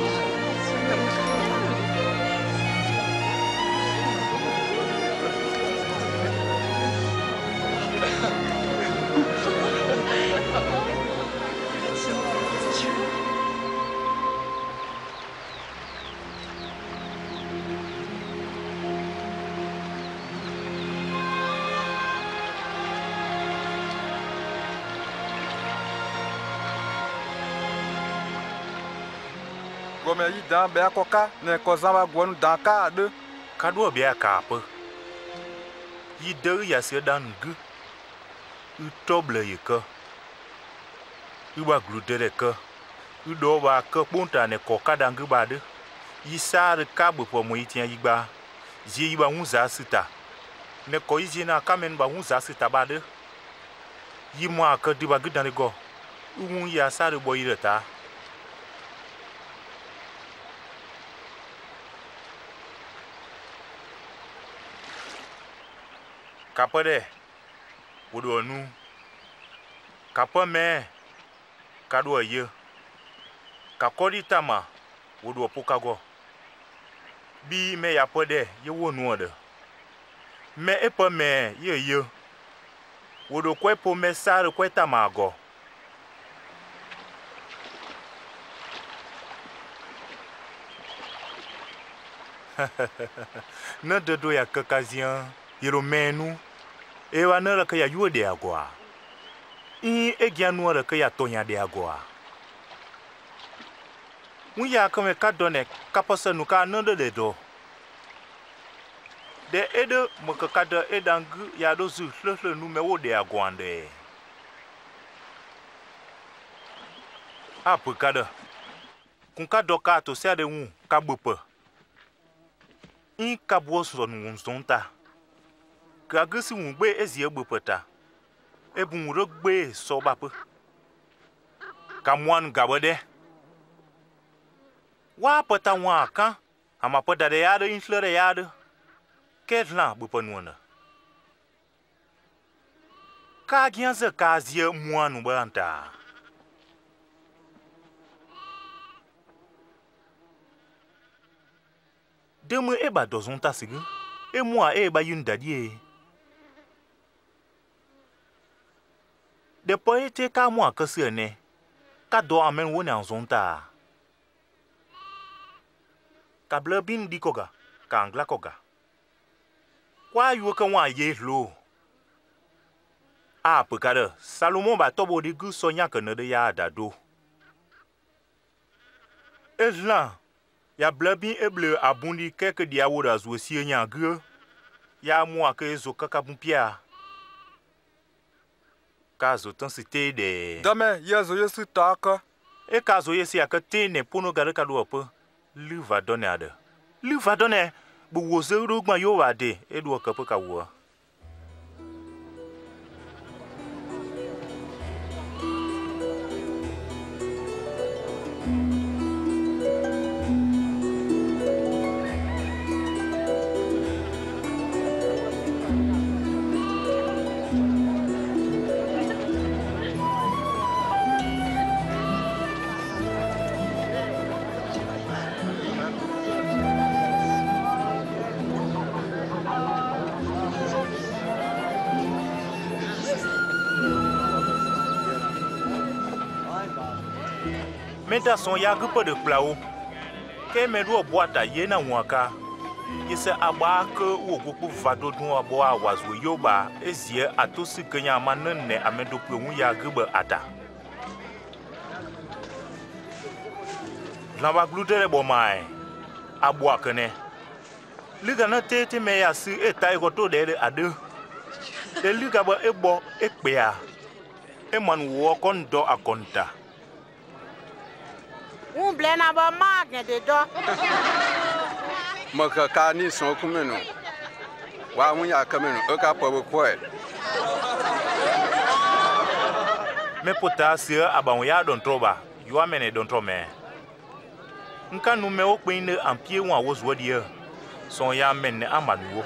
S16: Gome yi dan be akoka ne kozan ba gwonu dan ka de.
S10: Kadu be aka pe. Yi de ya se dan ngu. U toble yi ka. U ba glude de ka. U do ba ka ponta ne koka dan ngu ba de. Yi sar ka bu po mo yitia yi ba. Ji yi ba hunza sita. Ne ko yi na kamen ba hunza sita ba de. Yi mo aka di ba gudan go. U mun ya sar bo yi ta. Kapa de wodo nu kapa me kado ye kakori tama wodo pokago bi me ya pode ye wonu ode me epa me ye wodo kwepo me sare kweta mago na dodo ya kakazian yero menu ewa nara ka ya yuo de agwa egia nuara ka ya tonya de agwa muya ka me ka done kapasa nu ka nande de do de edo mo ka da edangu ya do zu hlhle nu me wo de agwa nde apu kada kun ka do ka to se de wu ka gbopo ka bo so nu nzonta Kagisi wungbe ezi egbopeta ebun rogbe so bapu kamwan gabode wa pata wa kan ama pada de yade inflere yade ketla bupanuona ka gianze kazie muanu banta demu eba dozonta sigu emua eba yundadie Depois ete ka mo akase ne ka do amen woni anzonta ka blabin dikoga ka angla koga kwa yu ka wa ye lo a pekade Salomon ba tobo de gu sonya ka ne de ya dado ezla ya blabin eble abundi keke dia woda zo sie nya gu ya mo aka ezo kaka bumpia Caso tão se te de.
S16: Dame, yeso yesu taka.
S10: E caso yesi akate ne pono gare kalu apa. Luva donada. Luva donne. Bu wozo rugma yo wade. Edu kapo kawa. Meta son ya gupa de plau. Ke me do boîte à yena waka. Yese aba ke wo goku vado dun abo awazo yoba ezie atosi kenya manne amedo pwu ya guba ata. Lamba gludere bo mai. Abo akene. Liga na tete me ya si eta igoto de ade. De liga ba ebo ekpea. E man wo kondo akonta.
S11: Blena ba magne de do.
S1: Maka ka ni son kumeno. Wa mu ya kameno o ka po ko e.
S10: Me potasia aban ya don troba. Yo amene don trome. Nka nu me okpin ne ampie won awozo die. Son ya menne amanuwo.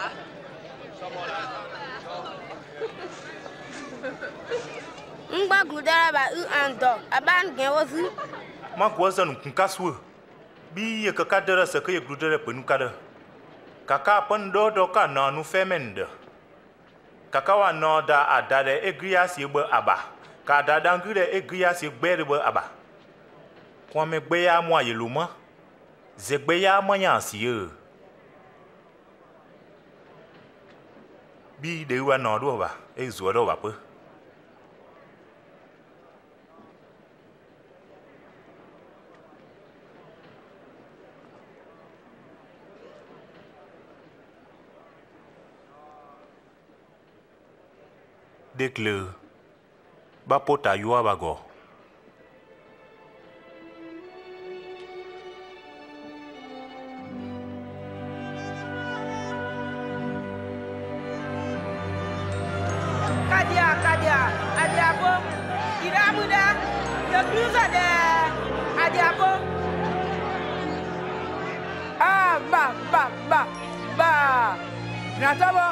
S9: Ngba gudara ba u ando aban gen wozu.
S10: Ma kwaza nu kunkaswe. Bi ye kaka dara sa ke gludere penu kada. Kaka pando do ka na nu femende. Kaka wa no da adade egrias ye be aba. Ka da dangure egrias ye gbere be aba. Kwa me gbe ya mo ayeluma. Ze gbe ya manyansi ye. Bi de wa no do ba. Ezo do ba pe. Dekle ba pota yo abago.
S3: Kadia, adiabo, iramuda, yo cruza de adiabo. Ah, ba, natabo.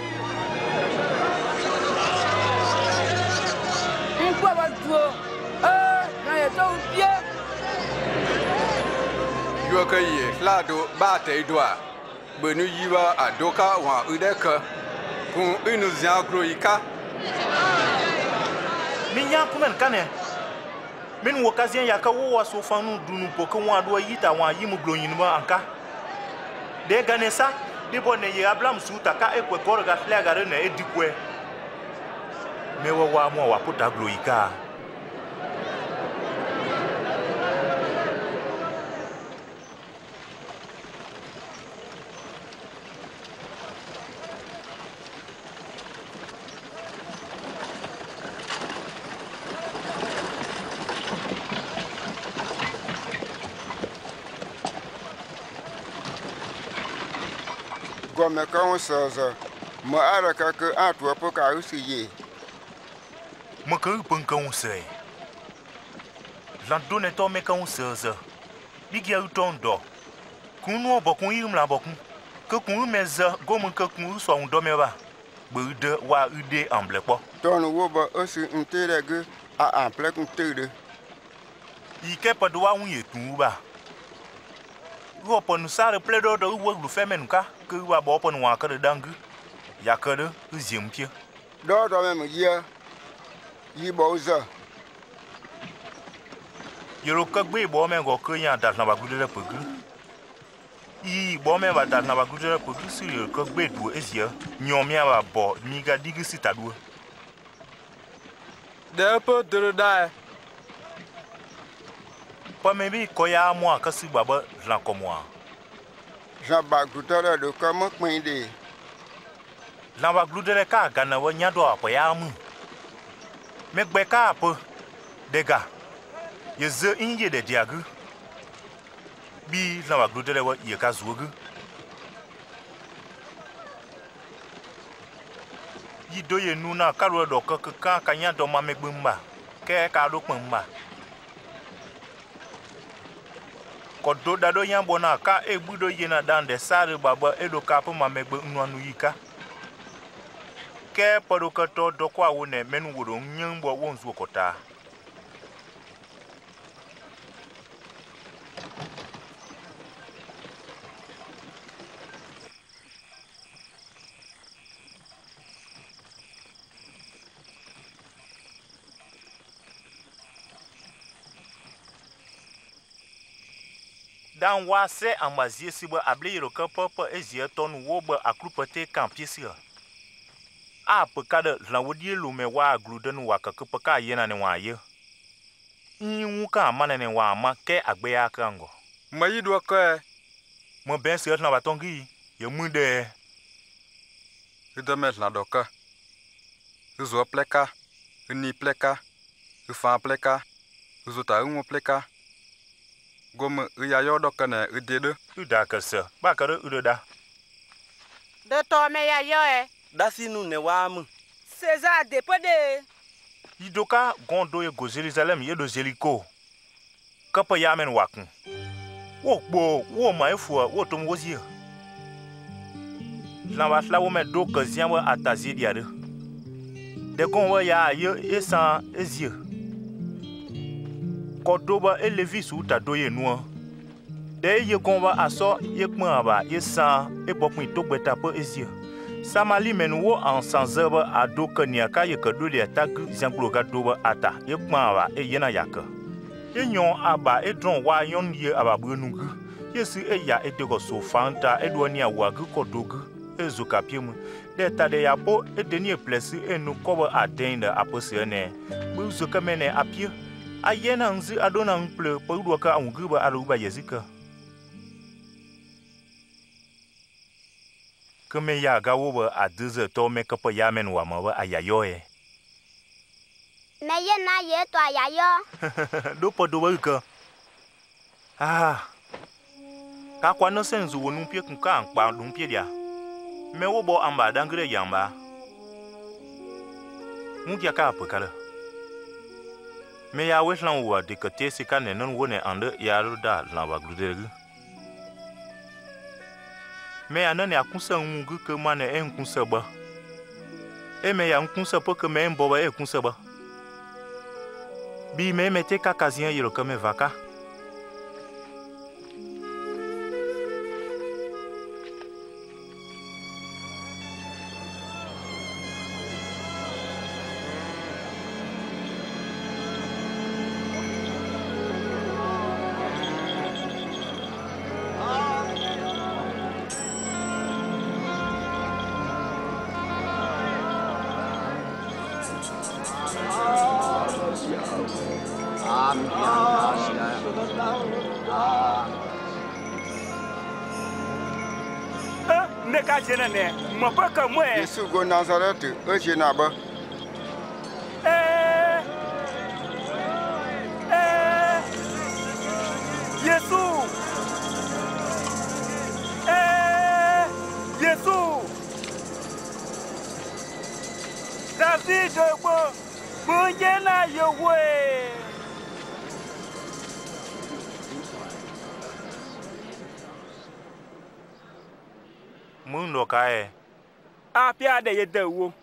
S1: Yo ka ye lado ba te doa. Benu yiwa adoka wa udeka. Kun inu zia groika.
S10: Minya kumen kane. Min wokazien ya ka wo waso fanu dunu poko wa do yita wa yimu glonyin ma anka. De ganesa de bonne ye ablam suta ka ekwe korga flegare na edikwe. Mewa wa mo wa puta gloika.
S5: Comme quand on sort, moi à que à toi pour qu'à aussi.
S10: Moi que bon quand on sait. L'andonne est tombé quand on sort. Bigia u tondo. Kunu bokun yim la bokun. Que kunu meza gomun que kunu soit un domeva. Bude wa ude amble po.
S5: Ton woba aussi un terre à ample un terre.
S10: Ike pa doa un yetu ba. Wo pon sare pledo do wo lu femenuka que wa bo pon wa ka de dangu. Ya ka de zimpie.
S5: Do do même ya. Yi bo za.
S10: Yoro ka gbe bo me go ko yan dat na ba gudu de pogu. I bo me ba dat na ba gudu de pogu si yo ka gbe du ezia. Nyomia ba bo mi ga digi sitadu.
S1: De po dai.
S10: Pas même quand y a moi, que si baba, j'en comme moi.
S5: J'en bats goûter de comment m'aider.
S10: J'en bats goûter le cas, gana wa nyado apa ya mu. Mais beka apa, dega. Ye ze inye de diagu. Bi j'en bats goûter le wa ye kazugu. Yi doye nuna karo do ka kanya do ma megbumba. Ke ka do pumba. Kodo dado yambona ka egbudo yena dande sare baba edo kapo mamegbe nwanu yika. Ke podokato dokwa wone menu wodo nyambo wonzu kota. dan wa se ambazie si ba able yero ka papa ezie tonu wo ba akrupete kan piesi a pekade la wodie lu me wa gluden wa ka peka yena ne wa ye nwu ka amane ne wa ama ke agbe ya kango
S16: mayi do ka
S10: mo ben se na batongi ye munde
S16: ida met na doka zo pleka ni pleka fa pleka zo ta un pleka gom ya yo doka ne idede
S10: uda ka se ba ka uda
S11: de to me ya yo
S6: dasi nu ne wa mu
S3: César depode
S10: idoka gondo ye go Jerusalem ye do Jericho kapa ya men wakun wo gbo wo ma efu wo to mo zi la wa fla wo me do ka zian wa atazi dia de gon wa ya ye esan ezie ko do ba elevis u ta do ye nu de ye gon wa aso ye pon ba ye san e bopin to gbeta po ezie samali men wo en sanzeba ado ka niaka ye ka do le ta gu zianglo ga do ba ata ye pon ba e yena yaka enyon aba edron wa yon ye aba bunugu yesu eya edego so fanta edwani awagu kodogu ezuka piemu de tade ya po edeni plesi enu kobo atenda aposene buzo kamene apie ayena nzi adona mple po udoka anguba aluba yezika kame ya gawo aduze to mekapa yamen wa mawa ayayoe
S9: na ye na ye to ayayo
S10: do po do ka ka kwa no senzu wonu pie kun ka anpa dum pie dia me wo bo amba dangre yamba mu kia ka po kala me ya we hlan wo de ka te se ka ne non wo ne ande ya ru da la ba gludegu me anane akunsa ngu ke mane enkunsa ba e me ya nkunsa po ke me mbo ba ekunsa ba bi me mete kakazien yero kame vaka
S5: Yesu go Nazareth, eje na ba.
S12: Yesu. Yesu. David go bunje na yowe.
S10: Mundo kae.
S12: Apia de ye dewo.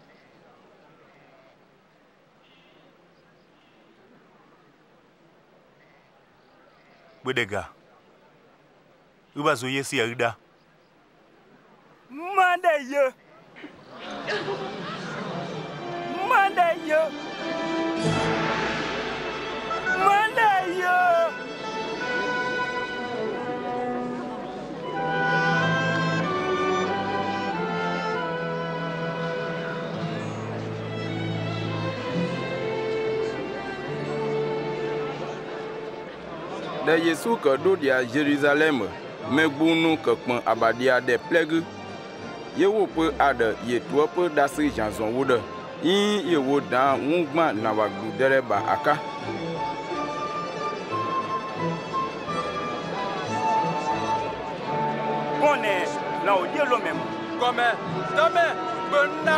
S10: Bedega. Uba zo yesi yarida.
S12: Mande ye. Mande ye. Mande ye.
S1: De Yesu ke do dia Jerusalem megbunu ke kpon abadia de plegu ye wo pe ade ye to pe dasi janzon wo de yin ye wo dan ngba na wa glu dere ba aka
S12: Kone na o die lo mem
S16: come tome bonna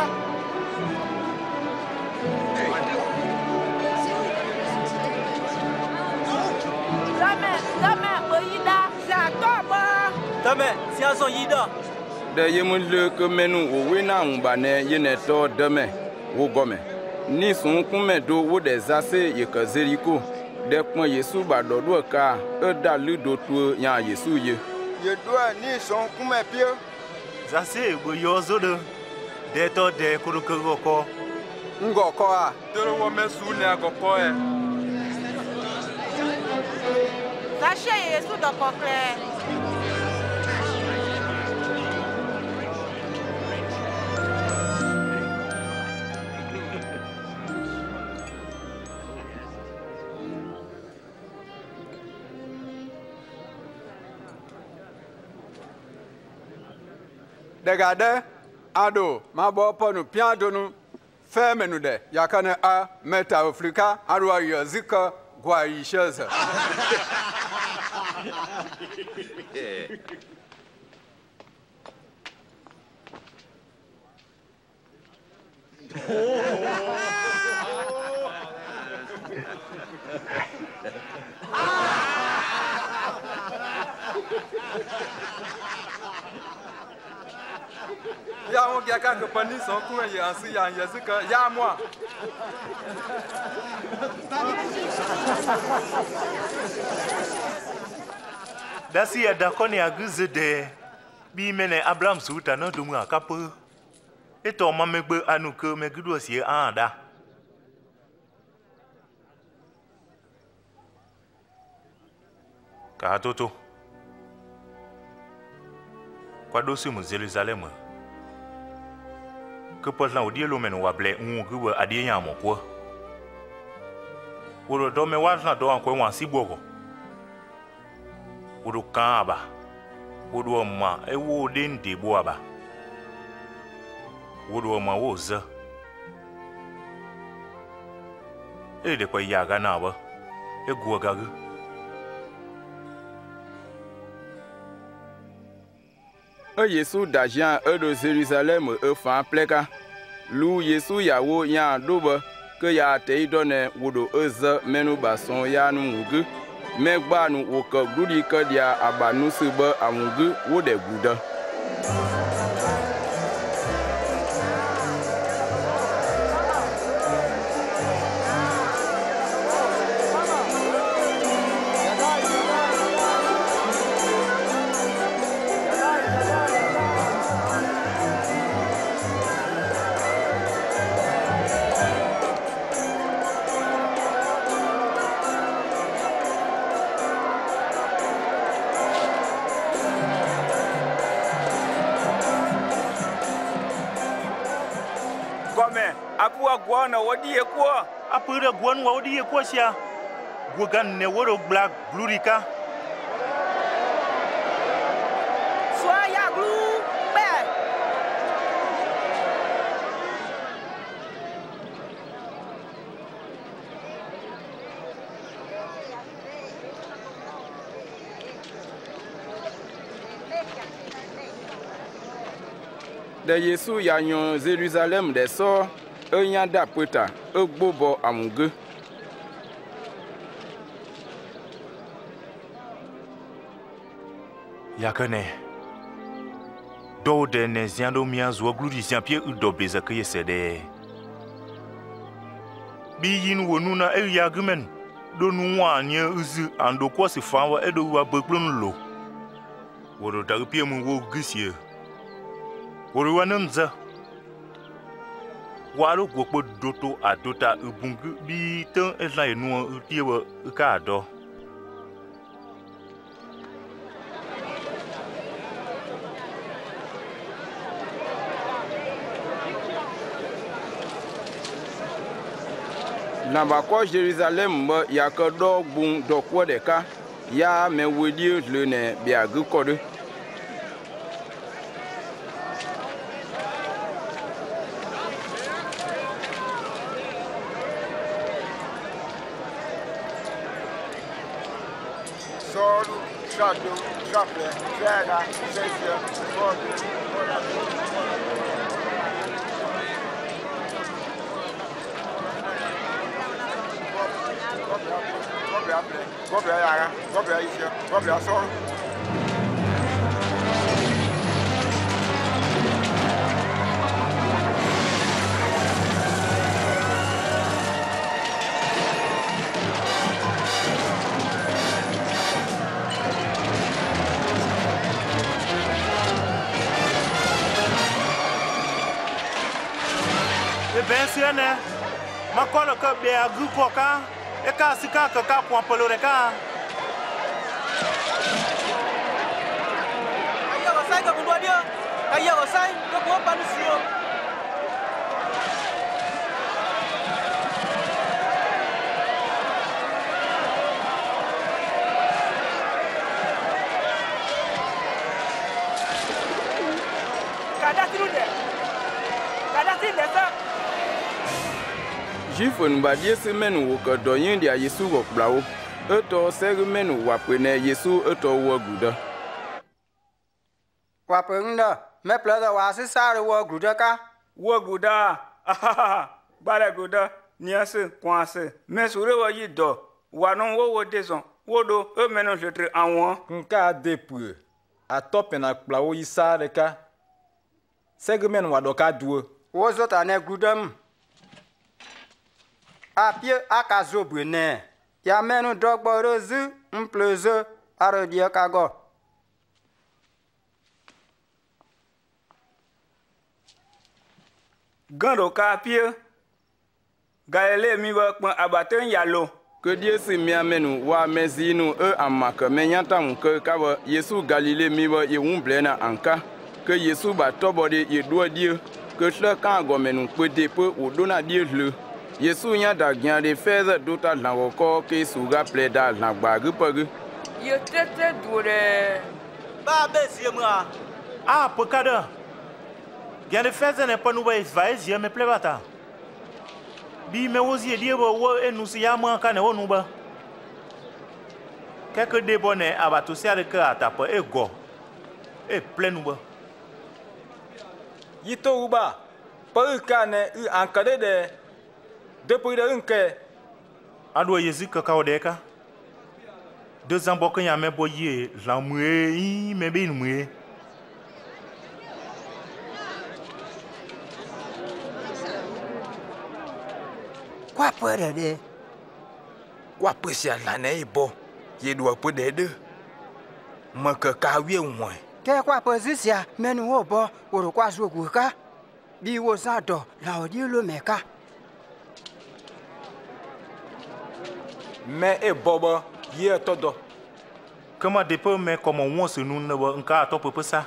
S11: Dame boyida za toba
S4: Dame siason yida
S1: de ye mun le ke menu wo we na ngba ne ye ne to deme wo gome ni sun kun me do wo de zase ye ke Jericho de pon Yesu ba do do ka e da lu do tu ya Yesu ye
S5: do ni son kun me pie
S10: zase go yozo de to de kuruko ko
S16: ngoko doro wo mesu ne agoko
S11: caché Jésus dans le clair.
S17: Degade, ado, ma bo ponu piado nu, femenu de, yakane a meta Afrika, arwa yazika, gwa isheza. Ya on gya ka pani son ku ya ansi ya yazika ya moi.
S10: Dasi ya dakoni aguze de bi mene Abraham suta no dumu akapo. Eto ma megbe anuko megudu osie anda. Ka toto. Kwa dosi mu Jerusalem. Que pot la odie lo men wable nguwa adie nya moko. Woro do me wa na do anko wan sibogo. Woro kan aba. Woro ma e wo de ndi bo aba. Woro ma wo za. E de kwa ya ga na ba. E guwa ga gu.
S1: Yesu dajian de Jérusalem fan pleka. Lu Yesu yawo yan dobe que ya te donne wodo eze menu bason ya nu ngugu. Megba nu woke gludi ke dia abanu sebe amungu wode guda.
S10: Gwana wadi ekwa apura gwan wadi ekwa sia gwagan ne woro black glurika
S11: Sois ya glou père.
S1: De Yesu ya nyon Jérusalem de so enya da peta egbobo amuge.
S10: Yakane do de ne ziando miazo gludi ziampie udobeza ke yesede bi yin wonuna e yagumen do nu anya uzu ando kwasi fawa edo wa beklon lo woro dagpie mu wo gisie woro wananza waro gwopo doto adota ubungu bi tan ela enu utiewa ka ado
S1: Na bako Jérusalem ya ke do bun do kwa deka ya me wedi le ne bia gu kode.
S5: Soro, chato, chapé, pega, seja, pode. Gobra yara, gobra isha, gobra soro.
S10: Bensiane, ma kola ka be agu koka, e ka sika ka ka pon poloreka.
S4: Ayo ko sai ka bundua dia. Ayo ko sai ko ko panusio.
S1: Jifon ba die se menu wo ke do yin dia Yesu wo blawo. Eto se menu wa pe ne Yesu eto wo guda.
S7: Wa pe nda, me plada wa se sare wo guda ka.
S12: Wo guda. Bare guda. Niase kwase. Me sure wo yi do. Wa no wo deson. Wo do e menu letre anwo.
S18: Nka depu. A top na blawo yi sare ka. Segmen wa do ka duo.
S7: Wo zota ne gudam. Apie akazobu ne. Ya menu dogbo rozu mplozo arodia kago.
S12: Gando ka apie. Gaele mi wa pon abaten yalo.
S1: Que Dieu se mi amenu wa mezinu amaka menyata nke ka ba Yesu Galilée mi ba ye wumblena anka. Que Yesu ba tobode ye do Dieu. Que cela kan go menu pe de pe o dona Dieu le. Yesu nya da gyan de feze dota la woko ke suga pleda la gbagu pegu.
S11: Ye tete dure.
S4: Ba besie moi.
S10: Ah, pecada. Gyan de feze ne pas nous ba isvaes je me plebata. Bi me ozie die bo wo enusi ya mo kan wo nu ba. Quelque de bonne abatu sia de ka atapo ego. E plein ba.
S18: Yito uba. Pa ka ne u ankade de depuis de unke.
S10: Ado Yesu ka ka odeka. 2 ans bokon ya me boye la mue me be mue.
S7: Kwa pere de.
S19: Kwa pesia la ne ibo. Ye do pe de de. Mo ka ka wi won.
S7: Ke kwa pozisia menu wo bo wo kwa so ku ka. Bi wo sa do la odi lo meka.
S18: Mais et bobo ye todo.
S10: Comment dépend mais comme on se nous ne ba nka to peu ça.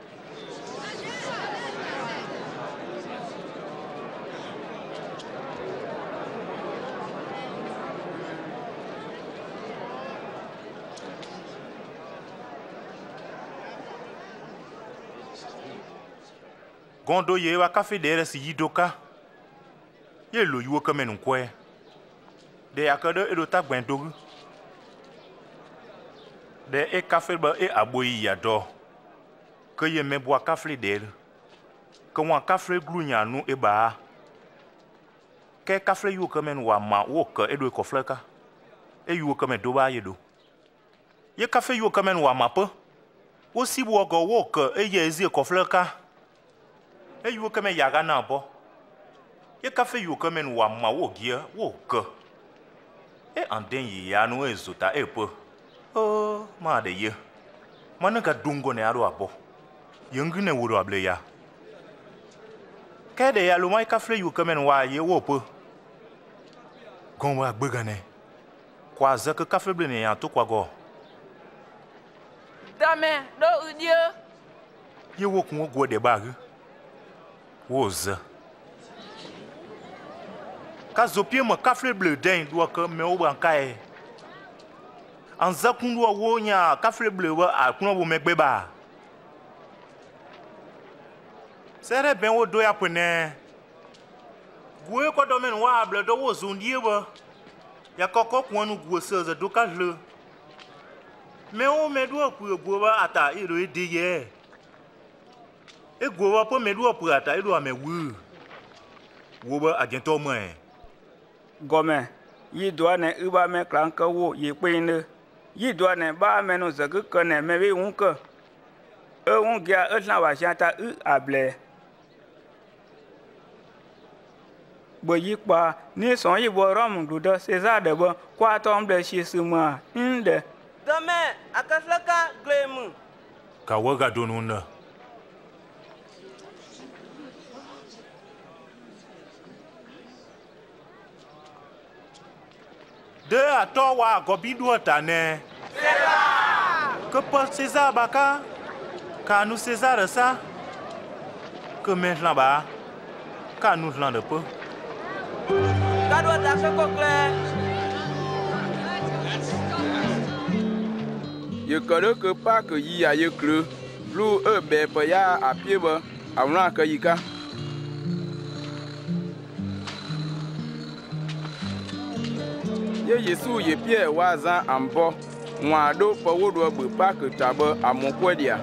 S10: Gondo ye wa café de si yidoka. Ye lo yuo comme un kwe. De akade e do ta gbendogu. De e café ba e aboyi ya do. Que ye me boa café de. Que wan café glunya nu e ba. Que café yu comme un wa ma wo ke e do ko fleka. E yu comme do ba ye do. Ye café yu comme un wa ma pe. Wo si bo go wo ke e ye ezi ko fleka. E yu comme ya ga na bo. Ye café yu comme un wa ma wo gia wo ke. E anden yi ya no ezuta epo. Oh, ma de ye. Mana ga dungo ne aro abo. Yengu ne wuro able ya. Ke de ya lo mai ka fle yu kamen wa ye wo po. Gon wa gbegane. Kwa za ke ka fle ble ne ya to kwa go.
S11: Dame, do udio.
S10: Ye wo kun go de bag. Wo za. Ka zopie ma kafle bleu den do ka me o ban kai an zakun do wo nya kafle bleu wa akun bo megbe ba sere ben wo do ya pene gwe ko do men wa ble do wo zundie ba ya kokko kun nu gwo se za do ka le me o me do ku gwo ba ata iro ede ye e gwo wa po me do pu ata iro ame wu wo ba agento mo
S12: Gome, yi doa ne uba me klanka wo yi pene. Yi doa ne ba me no zagu kone me we unka. E ungia e na wa shanta able. Bo yi pa ni son yi bo rom duda César de bo kwa tom de shi suma inde.
S4: Dame akaslaka glemu.
S10: Ka waga donuna. De ato wa gobidu otane. Que Paul César baka, car nous César ça. Que maintenant bas, car nous l'en de peu.
S4: Cadeau d'accès concret.
S1: Ye kere que pas que y a ye cru, blue be pa ya a pied ba, a una ka yika. Ye Yesu ye pie wazan ambo, mwa do pa wodo be pa que tabe a mon kwedia.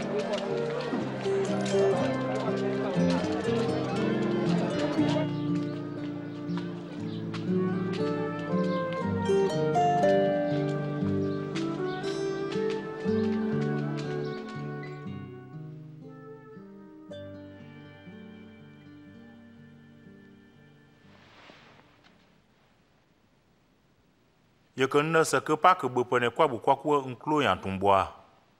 S10: Je connais ce que pas que vous prenez quoi un clou en ton bois.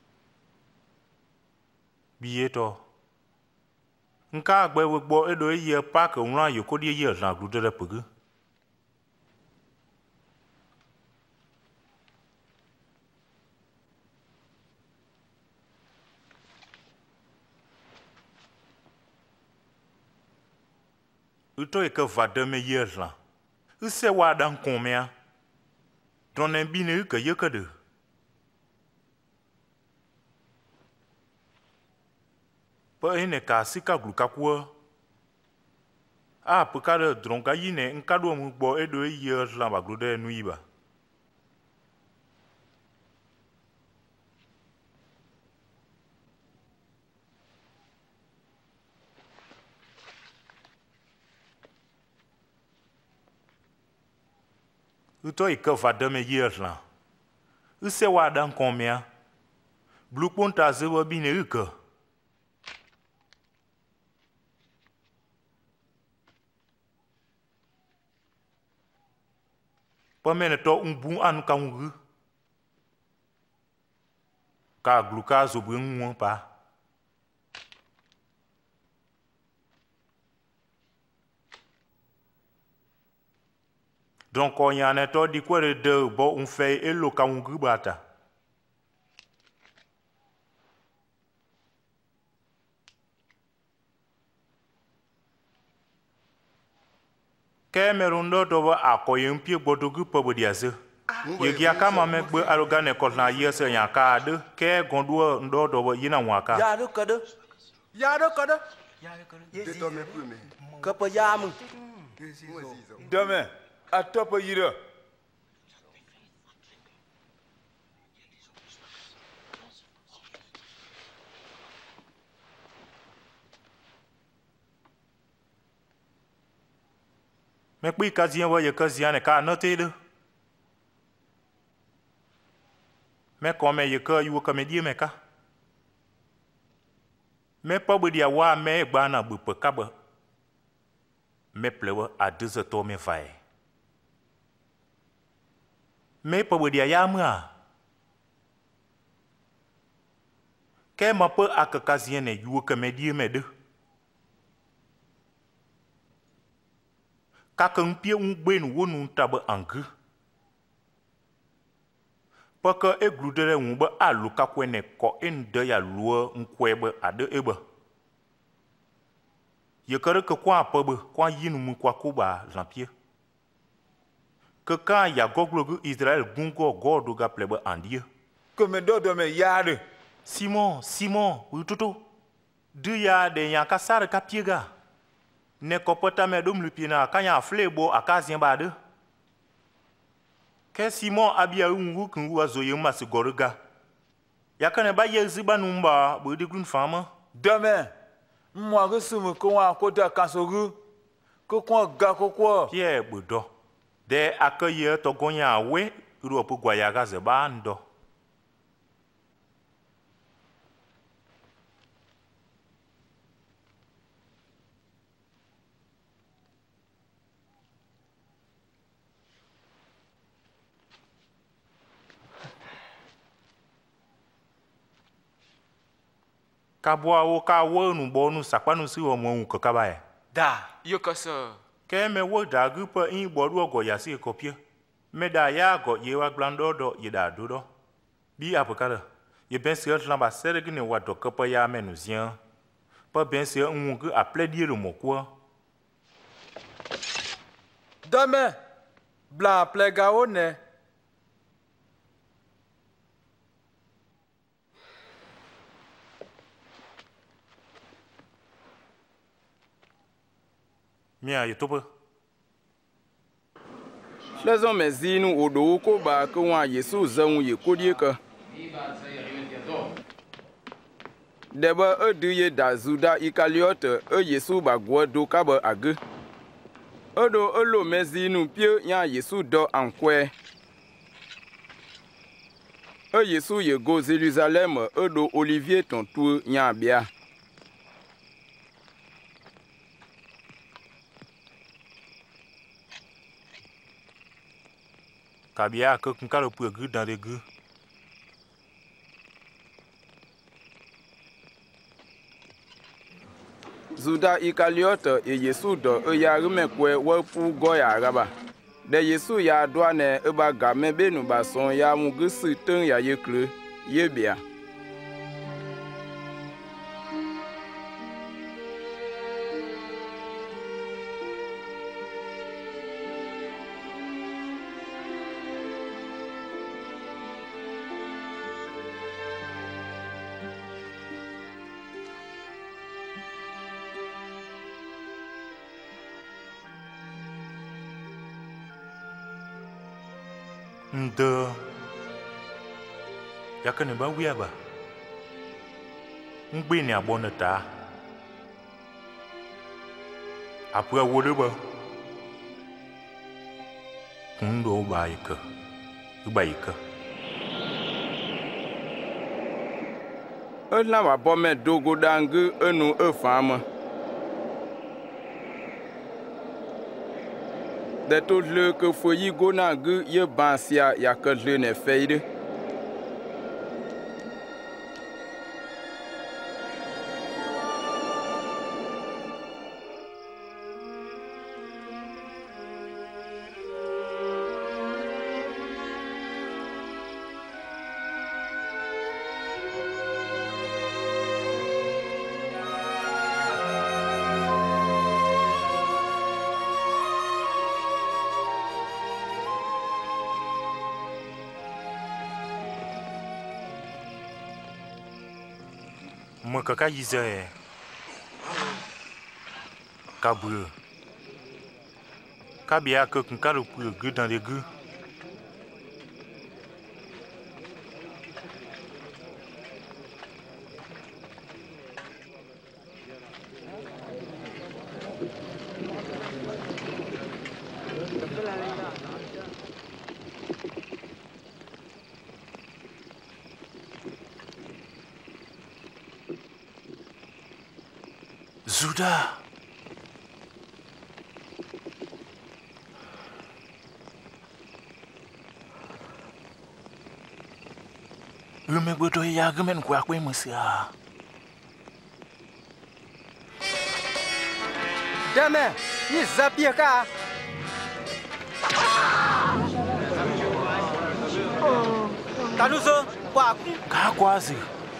S10: Billet to. Un cas gbe wo gbo edo ye pas que on a yo ko die ye la glu de pegu. Uto e que va de me years là. U se wa dan combien? Ton un bine que ye que de. Pa ene ka sika glu ka kwa. A pe ka de dronka yine un kado mu gbo edo years là ba glu de nui ba. Uto que va de me years là. U se wa dan combien? Blue ponta zero bine que. Pa mene to un bon anu ka un ka gluka zo bu un pa. Donc on y en a to di quoi de bo un fait et lo ka un bata. Cameroun do ba akoye mpie gbodogu pobo diaze. Ye gia kama megbe alogane ko na yese yan ka de ke gondwo ndo do ba yina waka.
S4: Ya do kada. Ya do kada.
S5: De to me pume.
S4: Ka pa ya mu.
S13: Demain, à top yira.
S10: Me kpi kazien wa ye kazien ne ka note de. Me kome ye ka yu ka me die me ka. Me pa bu dia wa me gba na bu pe ka ba. Me plewa a 2 to me vai. Me pa bu dia ya ma. Ke ma pe ak kazien ne yu ka me die me de. Các ứng pia un ben wonu tabe angu. Paka e gludere un ba alu ka kwene ko ende ya luo nkwebe ade ebe. Ye kare ke kwa pebe kwa yinu mu kwa kuba lampie. Que quand ya goglogu Israël gungo godo ga plebe andie.
S13: Comme dodo me yade.
S10: Simon, ututo. Du ya de ya kasar ka piega. Ne kopota me dum lupina kanya flebo akazien bade. Ke Simon abia ungu kungu azoye masigorga. Yakane ba yeziba numba bo de green farmer.
S13: Demain, moi que sumu ko wa ko da kasogu. Ko ko ga ko ko.
S10: Pierre bodo. De akaye to gonya we ru opu gwayaga ze ba ndo. Kabwa wo ka wo nu bo nu sakpanu si wo mo ko kabae.
S19: Da, yo ka so.
S10: Ke me wo da gu pa in bo ru go ya si kopie. Me da ya go ye wa glando do ye da do do. Bi apokala. ye ben se la ba sere que ne wa do que pa ya menuzien pas ben se un que appelé dire mo quoi
S18: demain blanc plegaone
S10: mia ye tope
S1: les hommes zinu odo ko ba ko wa Yesu zan ye ko die ka deba eduye da zuda ikaliote Yesu ba gwo do ka ba age odo olo mezinu pie nya Yesu do ankwe Yesu ye go Jerusalem odo Olivier tontu nya bia
S10: kabia que kun kalo pu gu dans les gu
S1: Zuda ikaliote Yesu do ya rumekwe wa pu go ya raba de Yesu ya do ne ba ga me benu ba son ya mu gusu tun ya yekle ye bia
S10: de ya que ne ba wi aba ngbe ni abona ta apu awo de ba ndo ba yika ba yika
S1: la wa bo me dogo dangu enu efama de tout le que faut y gona gu ye bansia ya que le ne feide
S10: mo kaka yize kabu kabia que kun kalo pu gu dans les gu Zuda. Lume bodo ya gamen kwa kwe musia.
S7: Dame, ni zapia ka.
S4: Tanuzo, kwa
S10: ka kwazi.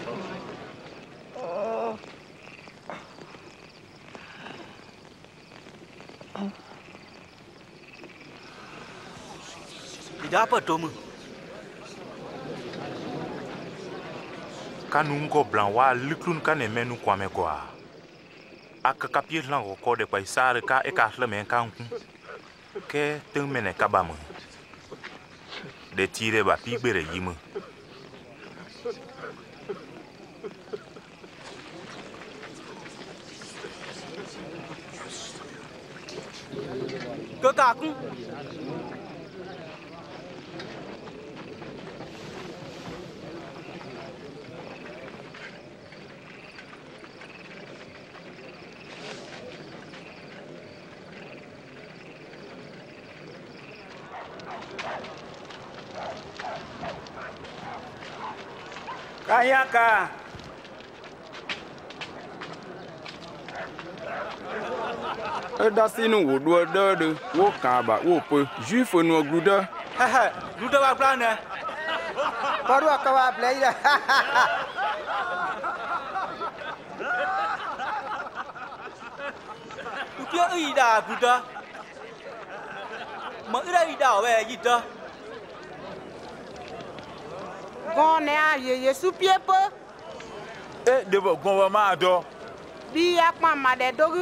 S4: Apa tomu
S10: kanungo blanc wa liklun kan emenu kwame kwa aka kapie lan ko de paisar ka e ka men kan ke tung mene kabam de tire ba pi bere yimu
S4: ke kaku
S12: Kayaka.
S1: Dasinu wo do de wo kan ba wo pe juif no gluda
S4: gluda ba plan ne
S7: Baru akawa belajar.
S4: Dia ida Buddha. Mà ida về gì đó.
S11: Con nè Yesu pie po.
S13: De bo gon wa ma do.
S11: Bi akpa ma de dogu.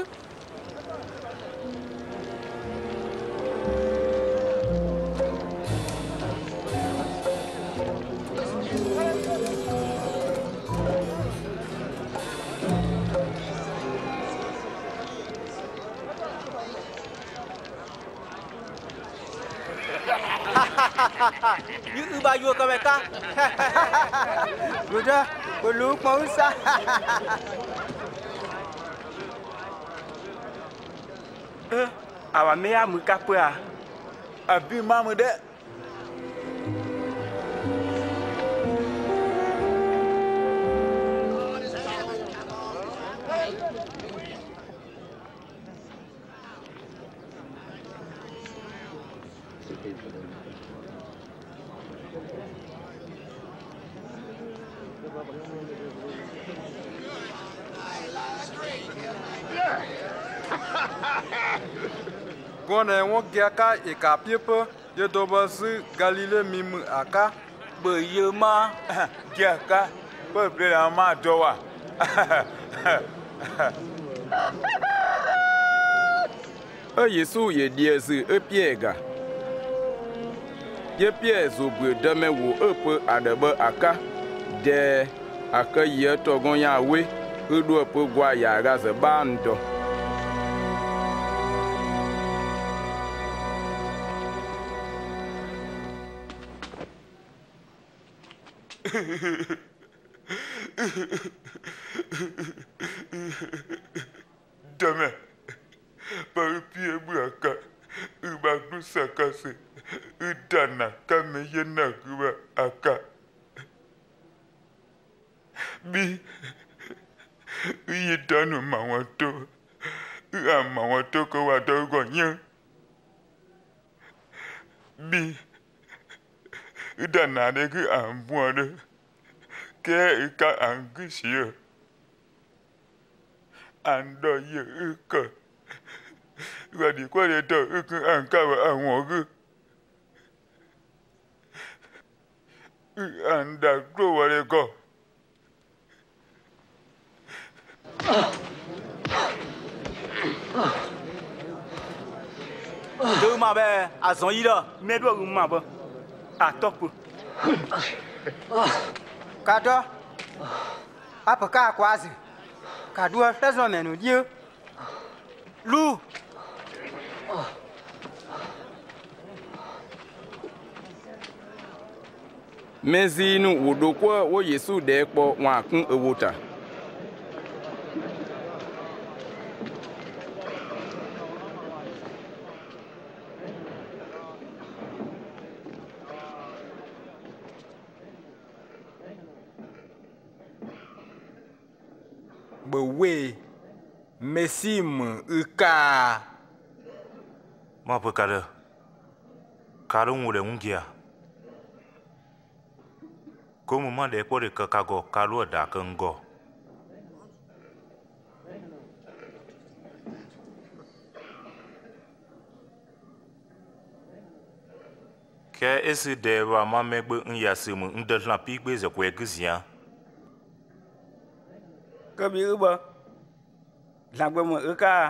S4: Như ba vua cơ ta.
S7: Buddha, bulu mau sa.
S12: Awa me ya mu kapua.
S13: Abi mamu de.
S16: Gone won giaka e ka piepe ye doba su Galile mimu aka
S13: Be ye ma giaka pe ple la ma do wa.
S1: Yesu ye diezi epiega. Ye pie zo bu deme wo epe adebe aka de aka ye togon ya we edu epe gwa ya gaze bando.
S13: Dame. Par pied buaka. Uba glusa kase. Udana kame yena kuba aka. Bi. Uye danu mawato. Ua mawato ko wado gonye. Bi. Udana de ku ambuane. Ke ka angusio. Ando ye uka. Wadi kwa de to uku ankawa anwogu. Anda grow wale go.
S4: Deux ma belle, à son île, mais doit ma belle. À top.
S7: Kado. Apa ka quase. Kadua tasno menu dio. Lu.
S1: Mezinu wodokwa wo Yesu de kpo wa kun ewota.
S18: Bewe mesim uka
S10: Ma pe kare. Kare ngure ngia. Como mande por de kakago kalo da kango. Ke esi de wa ma megbe nyasimu ndetla pigbe ze kwe gizia.
S12: Kabi uba. Lagbe mo uka.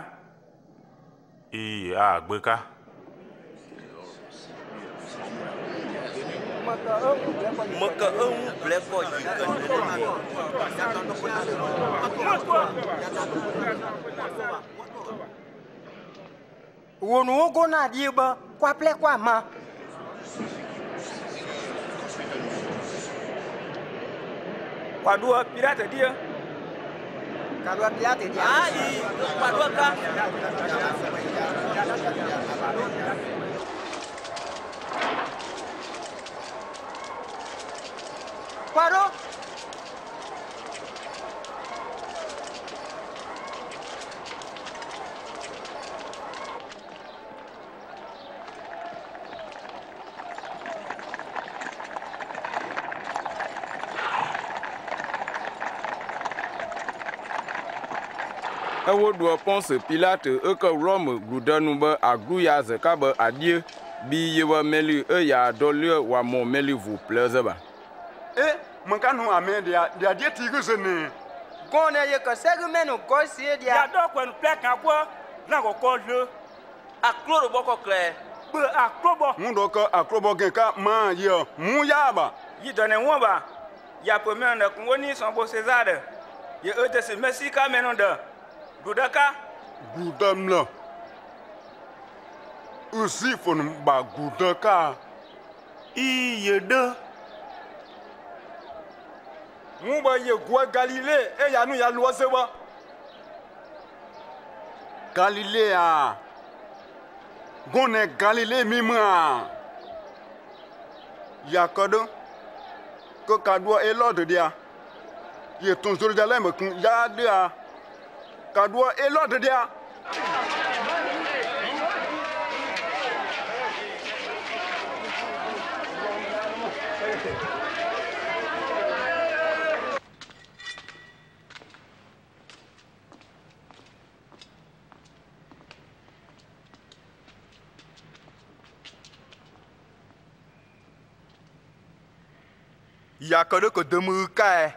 S10: A gbeka.
S6: Maka black boy
S7: Wonu go na die ba kwa ple kwa ma.
S12: Kwa dua pirata dia.
S7: Kadua pirata dia.
S4: Ai, kwa dua ka.
S7: Paro.
S1: ewo do Ponce Pilate ke Rome grudanu be agru ya zeka be adie bi yewa meli ya dole wa mo meli vous plaise ba
S17: mankanu amedia dia die tigusene
S7: gone ye ka segmenu ko sie dia
S12: ya do kwenu pleka kwa na ko le
S6: aklo boko kle
S12: be aklobo
S17: mundo ka aklobo gen ka ma ye mu ya ba
S12: yi done won ba ya premier na ko ni son bo César ye ete se merci ka menon de Gudaka
S17: Gudamla Usi fon ba Gudaka
S12: iye de
S17: mu ba ye gwa Galilée e ya nu ya lo se wa Galilée a gone Galilée mi ma ya kodo ko kadwo e lord dia ye ton Jérusalem kun ya dia kadwo e lord dia ya kodo ko demu kai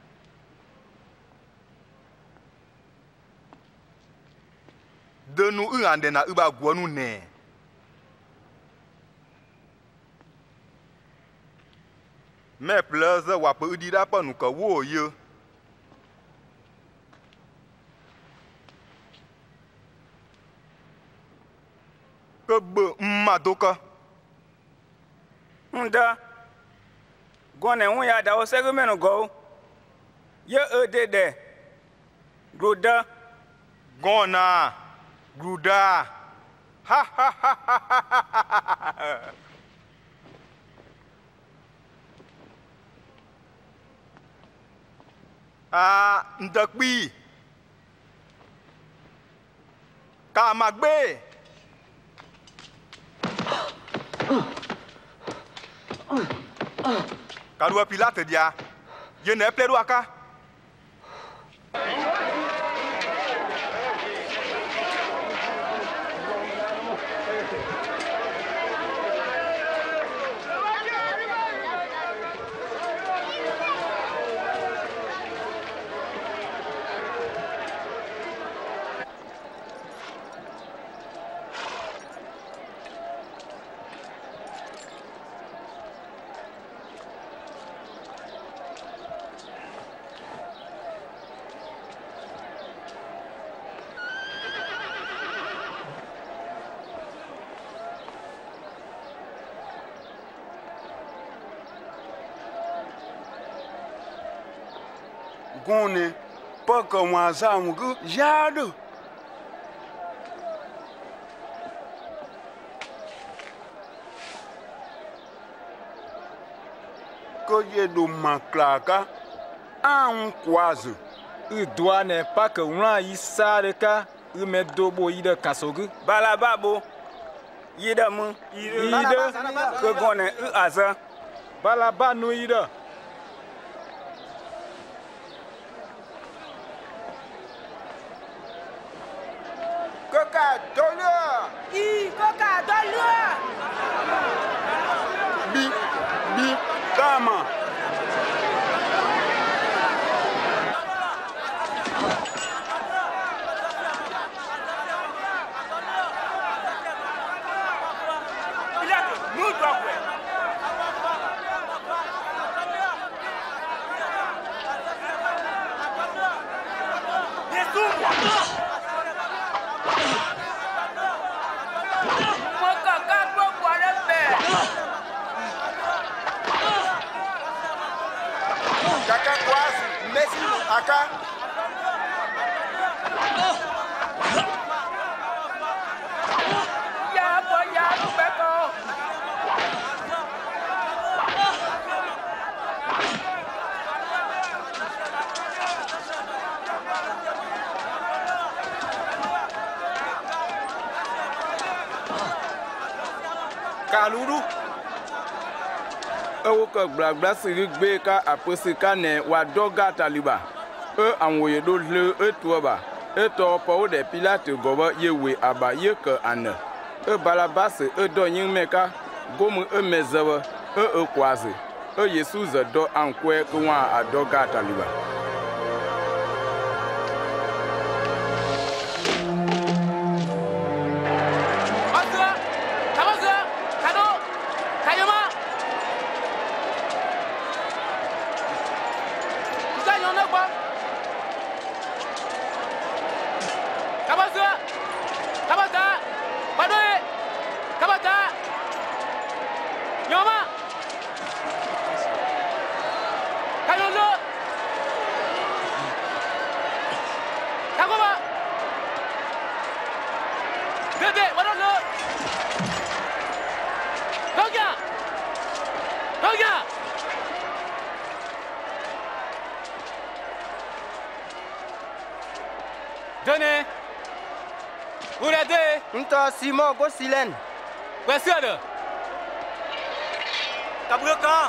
S17: denu ande na uba gwonu ne me plaza wa pe udira pa nu ka wo ye ko bo madoka
S12: nda gone won ya da o segmenu go ye edede gruda
S17: gona gruda ha ha ha ha ah ndakbi ka magbe Kadua Pilate dia ye ne pledo aka gone paka waza mugu jado ko ye do maklaka an kwazu
S18: udwane paka wra isareka umedobo ida kasogu
S12: balababo yida mu
S18: ida
S12: ko gone aza
S18: balaba no ida
S7: Coca dollar.
S3: Coca dollar.
S17: Bi kama.
S12: Pilate, nous doit
S17: Kaka quase, Messi, aka.
S3: Ya, Beto.
S17: Kalulu.
S1: Ewo ke gbagba siri gbe ka apesi ka ne wa doga taliba anwoye do le etuoba Eto po de Pilate goba yewe aba yeke ane. Balabas do yin meka gomu mezawa kwazi. Yesu ze do ankwe kwa adoga taliba.
S6: Venez. Vous l'aidez.
S7: Nto Simon go silen.
S6: Monsieur. Kabuka.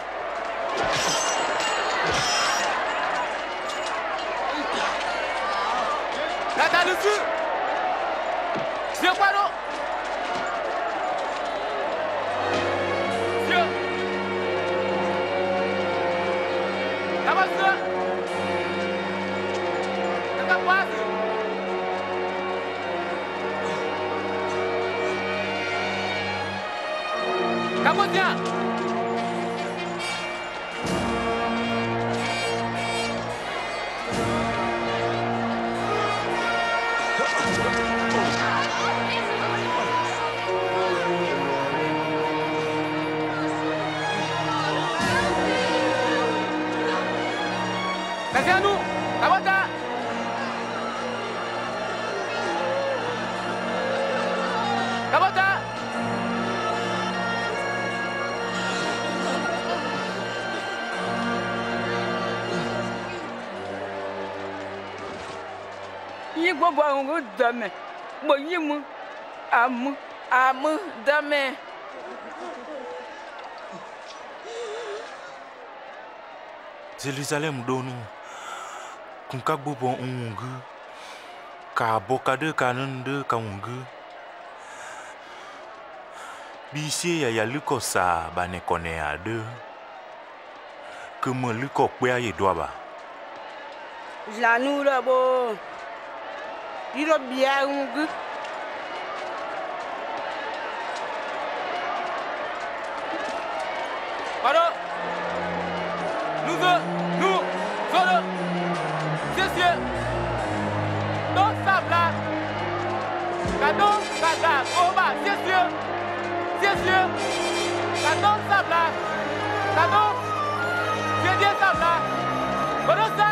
S6: Nata lusu. Je paro. Je. Kabuka. Kabuka. Kamu dia. Kasih anu, kamu tak? Kamu tak?
S8: Gbogbo àwọn ò dàmẹ mo yí mu àmú dàmẹ.
S10: Jerusalem donu kunka bobo ungu ka bokade kanende ka ungu bisi ya luko sa bane kone ade kemo luko pe aye doaba
S3: Lanu bo Iro bia ungu.
S6: Paro. Nous, solo. Cessieux. Don't stop là. Cadeau, cadeau, oba, cessieux. Cessieux. Cadeau, stop là. Cadeau. C'est bien stop là. Paro ça.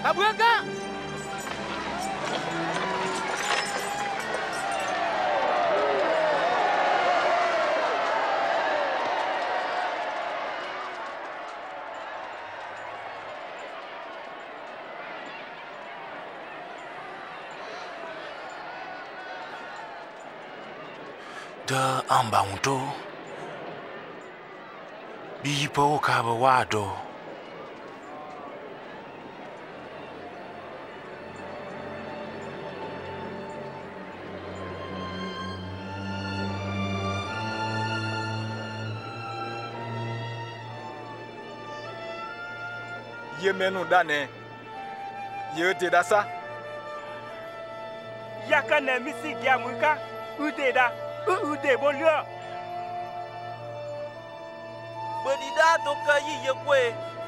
S20: Abuanga.
S21: Da amba unto bi po ka ba wado
S18: ye menu dane ye te da sa
S12: yaka na misi dia muka ude da ude bolio
S4: Bedida to ka yi ye kwe.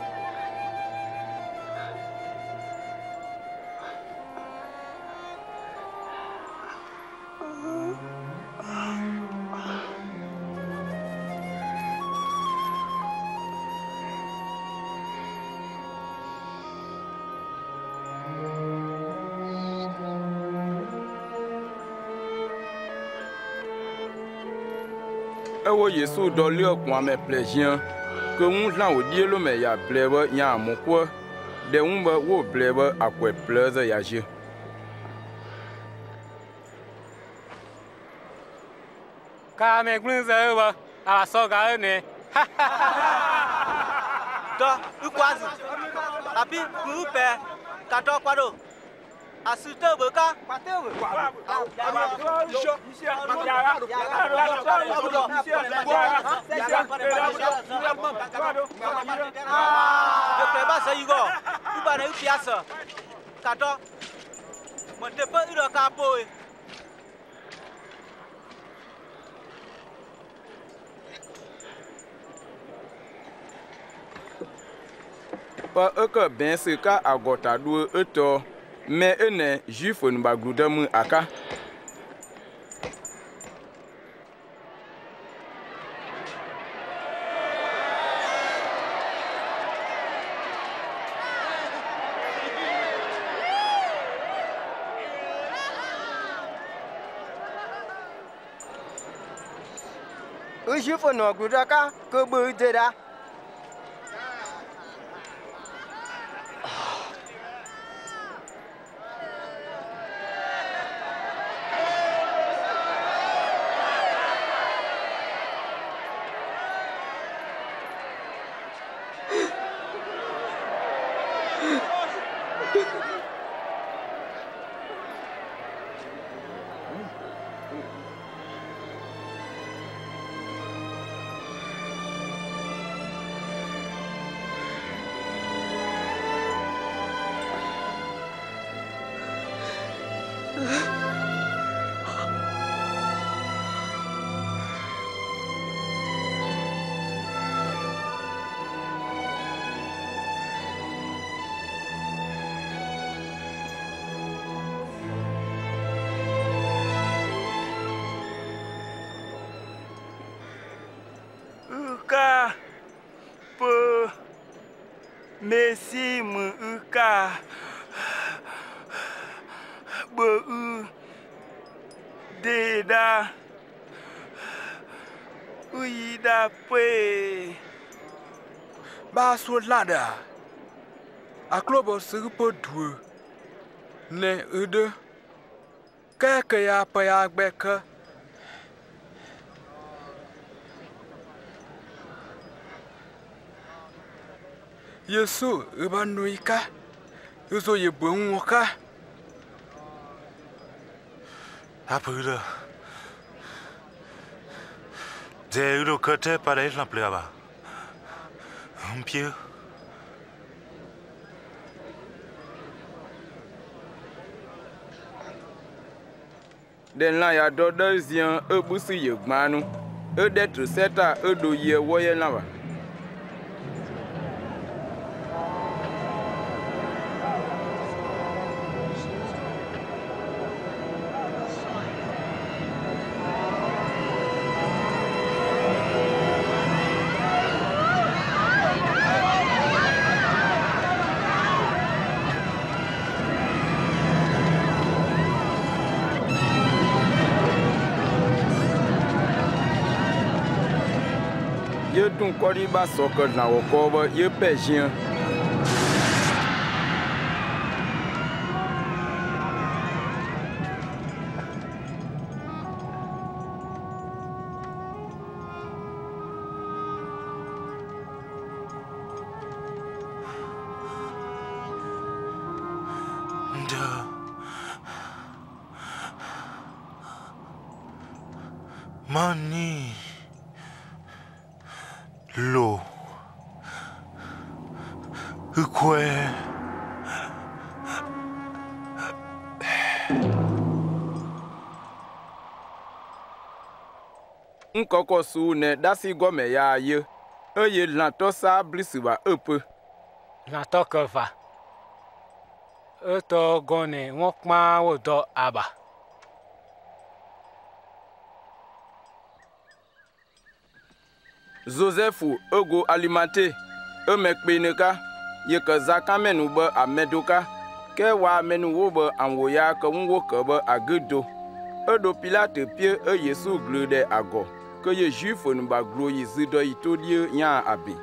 S1: Ewo Yesu doli okwa me plejian que un lan o dielo me ya blebe ya amukwo de un ba wo blebe akwe pleze ya je
S20: Ka me glunza ba a so ga ne.
S4: Do ukwazi. Abi kupe ka do kwado. Asute be ka. Je peux pas ça Hugo. Tu vas ne pièce. Kato. Mon te pas iro ka boy.
S1: pa eke ben se ka agota do eto me ene juifo n bagudam aka
S7: Juifo no gudaka ke bu deda
S12: Uka pe Messi mu uka be u deda uida pe
S18: ba so lada a klobo su po du ne ude ka ya pa ya gbeka Yesu ubanuika uzo ye bunwoka
S21: apura de euro kate para isla pleaba un pied
S1: den la ya do dezien ebusi ye gbanu edetre seta edo ye woye lawa ye dun kɔri ba sɔkɛ na wɔ kɔ bɛ ye pɛ ziɛ.
S21: Mani lo ukwe
S1: nkɔkɔ su ne dasi gɔmɛ ya ye eye lãtɔ sa blisiba epe.
S20: Lãtɔ kɛfa etɔ gɔne ŋɔ kpã wo dɔ aba.
S1: Joseph ego alimante emekpeneka ye ke zakamenu be amedoka ke wa menu wo be anwoya ke nwo ke be agedo edo Pilate pie e Yesu glu de ago ke ye juif nu ba glo yi zido itodie nya abi.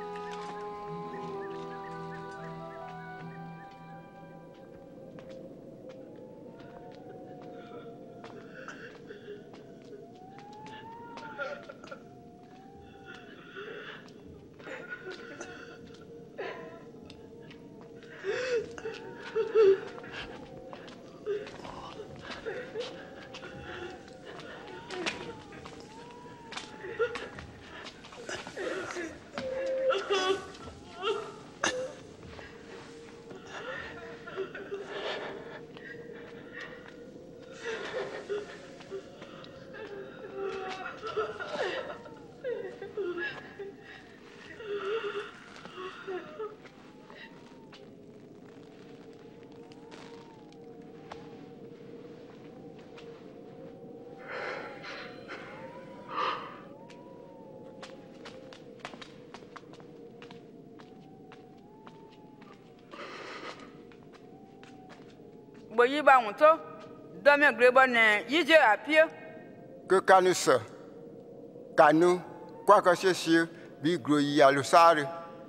S3: Boyi ba wonto dame grebo ne yije apie
S5: que kanu se kanu quoi que ce soit bi gro yi alusare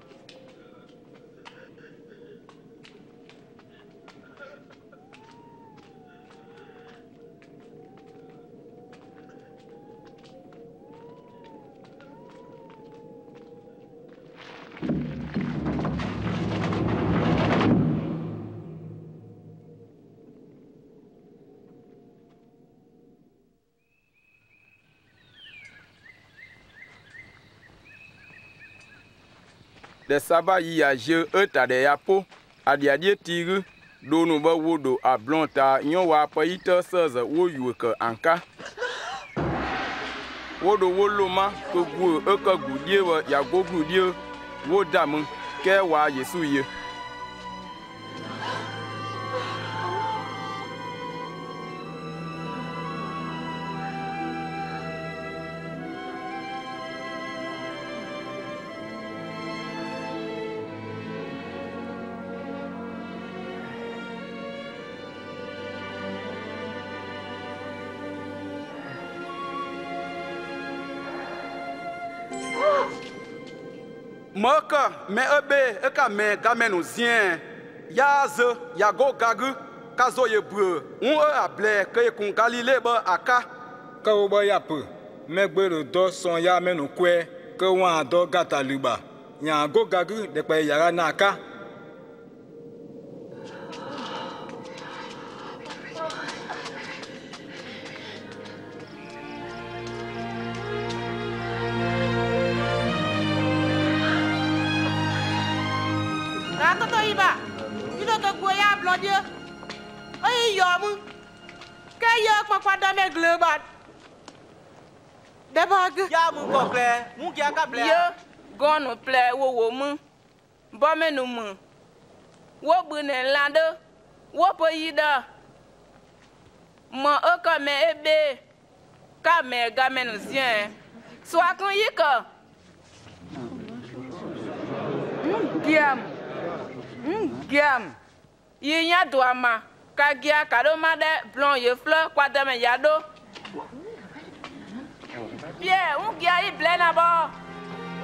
S1: de saba yi ya je eta de ya po adiadie tiri do nu be wodo ablonta nyo wa pa ite seze wo yu ke anka wodo woloma ke gu e ke gudie we ya go gudie wo dam ke wa Yesu ye
S2: Maka me ebe eka me gamenu zien ya ze ya go gagu kazo ye bru un able ke kun Galilée ba aka
S18: ka o ba ya pe me gbero do son ya menu kwe ke wa do gata luba ya go gagu de pe yara na aka
S11: Dieu, ay yom, que yo papa dans mes global. D'abord,
S4: ya mon cocle, mon qui a câble.
S3: Yo, gon ple wo mu. Bo me nu mu. Wo bunen lande, wo po yida. Mo o ka me ebe. Ka me ga me nu zien. So akon yika. Giam. Yinya doama kagia kadoma de blon ye fleur kwa de me yado Pierre un gia I blena bo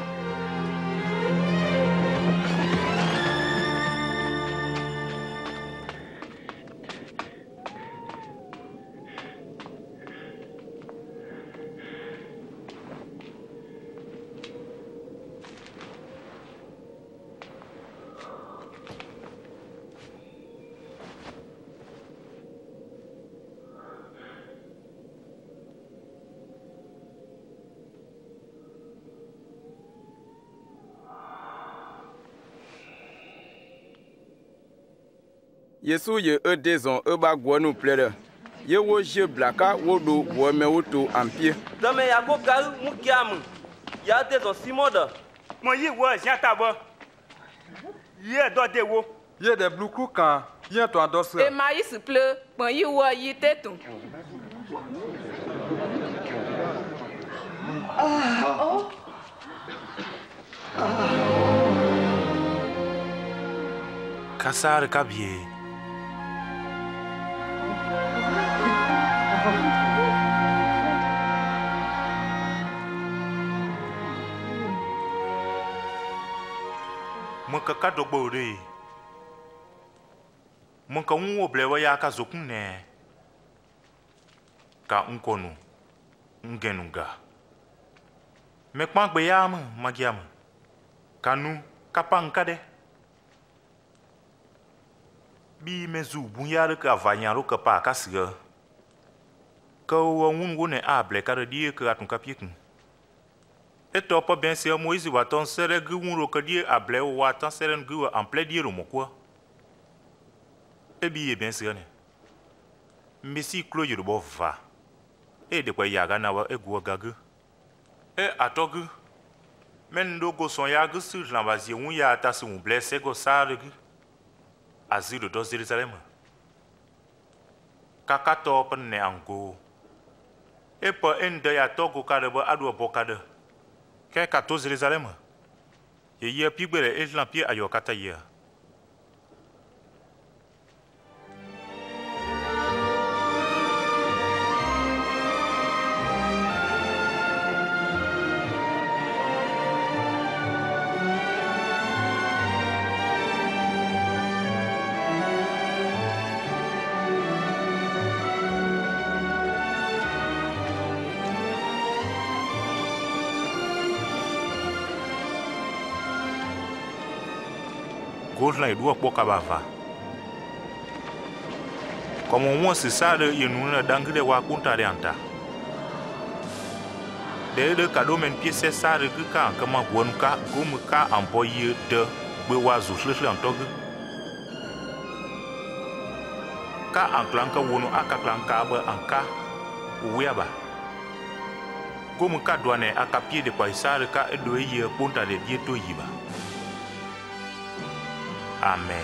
S1: Yesu ye edezon eba gwonu plere. Ye wo je blaka wodo wo me woto ampie.
S6: Dame ya go garu mukiam. Ya dezon simoda.
S12: Mo yi wo janta bo. Ye do de wo.
S16: Ye de bluku kan. Ye to ados.
S11: E maïs pleu, pon yi wo yi teton.
S15: Oh.
S21: Kasar kabie. Maka kadogbo re. Maka unwo blewa ya ka zokune. Ka unkonu. Ngenunga. Mekpa gbe ya mu magiam. Kanu kapankade. Bi mezu bunyare ka vanyaro ka pa kasiga. Ka wo ngun ne able ka die ka atun kapieku. Eto pa bien se Moïse wa ton sere gu wuro ka die able wa tan sere gu en plein die ro moko. Ebi e bien se ne. Mbisi klo yorubo va. E de kwa yaga na wa egu gagu. E atogu. Men do go son yagu sur l'ambazie un ya ta se un blessé go saregu. Azilo do Jerusalem. Kakato pen ne ango. E pa ende ya togo kadebo adu bokade. Ke kato Jerusalem. Ye pigbere e lampie ayokata ye. Gola e dua poka bava. Como um se sabe e nuna dangre wa kunta de anta. De kado men piese sare que ka kama wonka gum ka amboye de be wa zu shle antogu. Ka anklanka wono aka klanka ba anka uwiaba. Gum ka douane aka pie de paisare ka edo ye punta de bieto yiba. Amen.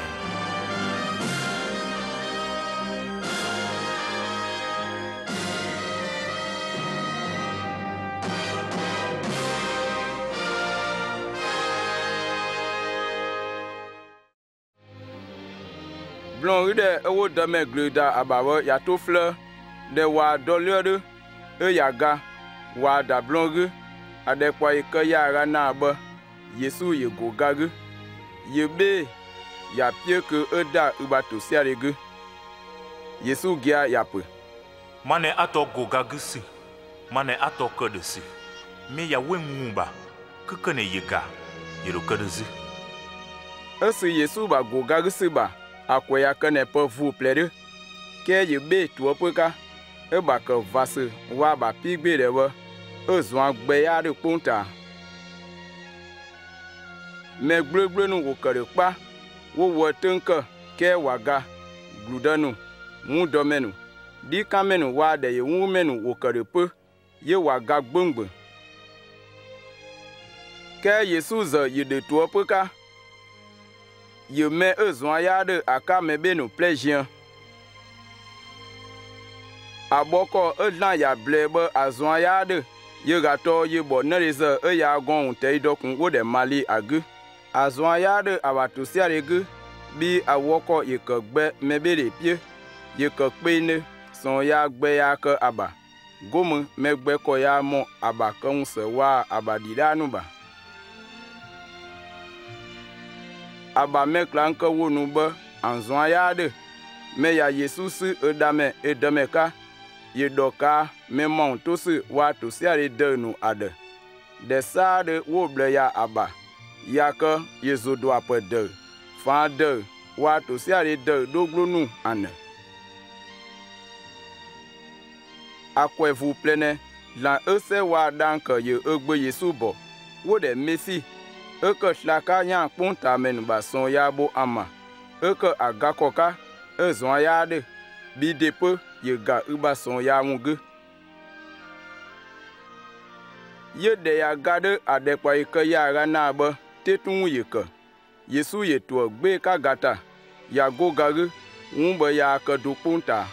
S1: Blon de ewo dame gluda abawo ya tofle de wa doliode e yaga wa da blongu adekwa ike yara na ba Yesu ye gogagu ye be ya pie ke eda ubato siaregu Yesu gia yape
S21: mane ato gogagu si mane ato kodesi me ya wenwumba kekene yega yero kodezi
S1: esi Yesu ba gogagu si ba akwe ya kene pe vu plede ke ye be tu opeka e ba ke vase wa ba pigbe de wo ezwan gbe ya de punta me gblegble nu wo kere pa wo wo tenke ke waga gludanu mu domenu di kamenu wa de ye wu menu wo kere pe ye waga gbongbe ke Yesu ze ye de tu opeka ye me ezwan ya de aka me be no pleasure aboko edlan ya blebe azwan ya de ye gato ye bo nereze e ya gon te idokun wo de mali agu azwan ya de abato siaregu bi awoko ye ke gbe me be de pie ye ke pe ne son ya gbe ya ke aba gomu me gbe ko ya mo aba ke unse wa abadida nu ba aba me klanke wonu be anzwan ya de me ya Yesu si edame ka ye doka me mon to si wa to siare de nu ade de sa de wo ble ya aba ya ke ye zodo ape de fa de wa to siare de doglo nu ane akwe vu plene la ese wa dan ke ye egbe Yesu bo wo de mesi eke slaka nya punta men ba son ya bo ama eke agakoka zon ya de bi de pe ye ga uba son ya wunge ye de ya ga de ade kwa ke ya ga na ba te tun ye ke Yesu ye to gbe ka gata ya go garu ba ya ka do punta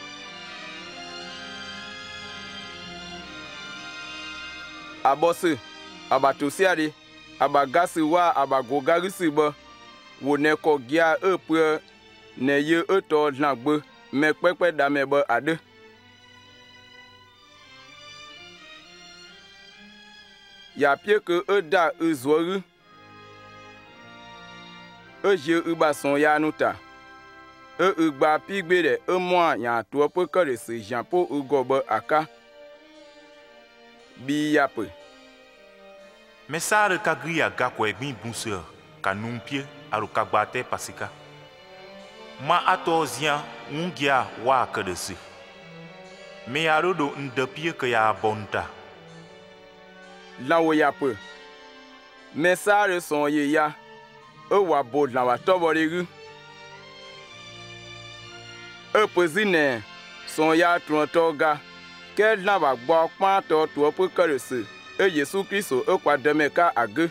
S1: abose abatosiari abagasi wa abagogaru si ba wo ne ko gia epre ne ye eto lagbe me pepe da me ba ade ya pie ke eda ezoru eje uba son ya nuta ugba pigbe de mo ya to pe kare se jan po ugobo aka bi yape
S21: Mesare kagria gakwe gbin bunse ka numpie aru kagbate pasika ma atozia ungia wa kadesi me arodo ndepie ke ya bonta
S1: lawo yape mesare son ye ya wa bod na wa toborigu pozine son ya trontoga ke na ba gbo pa to pe karese Yesu Kristo kwa demeka age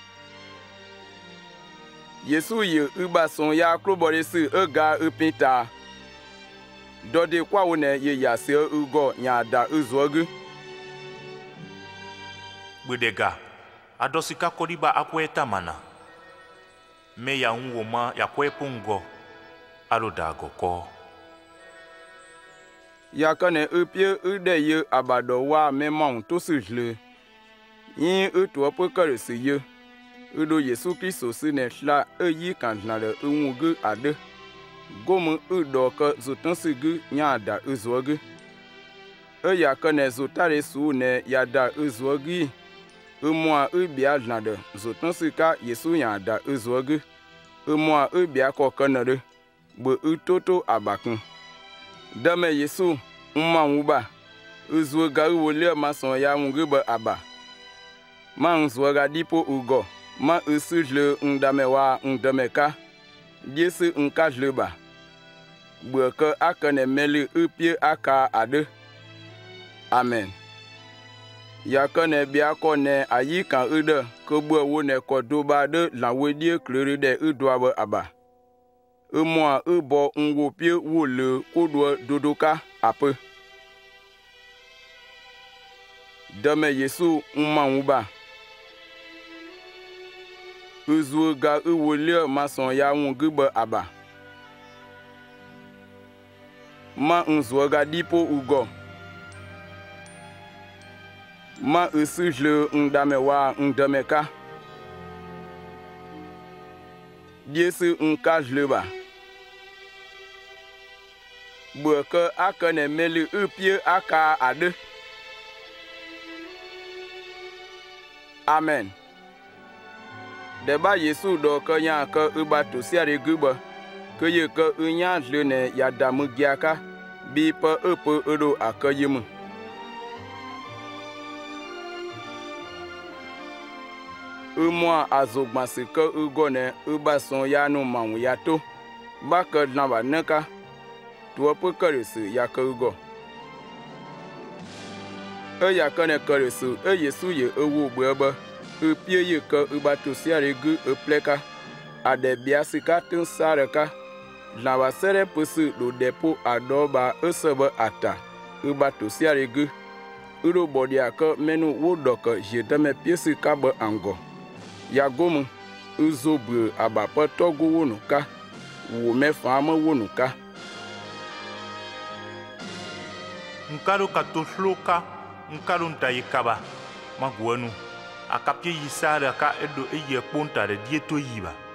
S1: Yesu ye uba son ya kloborisi ga upita dode kwa wona ye ya se ugo nya da uzogu
S21: Budega adosika kodiba akweta mana me ya nwoma ya kwepungo aroda goko
S1: ya kane upie ude ye abado wa me mount to sile yin eto pe karese ye udo Yesu Kristo sine hla yi kan na le nwugu ade gomu udo ka zotan sigu nya da uzogu ya kane zotare su ne ya da uzogu umwa ubia na de zotan sika Yesu nya da uzogu umwa ubia ko kanare bo utoto abakun dame Yesu mma wuba uzo ga wole ma son ya nwugu ba aba ma nzo ga dipo ugo ma usujle ndame wa ndameka Yesu nkajleba gboke akane meli upie aka ade amen ya kane bia ko ne ayika ude ko gbo wo ne ko do ba de la wedie klere de udo aba mo ubo nwo pie wo le kodo dodoka ape dame Yesu mma wuba uzu ga uwole mason ya nwugu aba ma nzo ga dipo ugo ma usujle ndame wa ndameka Yesu nkajleba boke akane meli upie aka ade amen deba Yesu do ka nya ka uba to siare guba ke ye ka nya jlene ya damu giaka bi pa epo odo akayimu umwa azogbansi ka ugone uba son ya no mawu ya to ba ka na ba naka to pe karese ya ka ugo ya ka ne karese Yesu ye ewu gbeba upie ye ka uba to siare gu epleka ade biasika tin sareka na ba sere pusu do depo adoba eseba ata uba to siare gu uro bodia ka menu wodoka jedame piesi ka ba ango ya gomu uzobu abapa togo wonuka wo mefa ma wonuka
S21: nkaro katosloka nkaro ntayikaba magwanu akapye yisara ka edo eye ponta de dieto yiba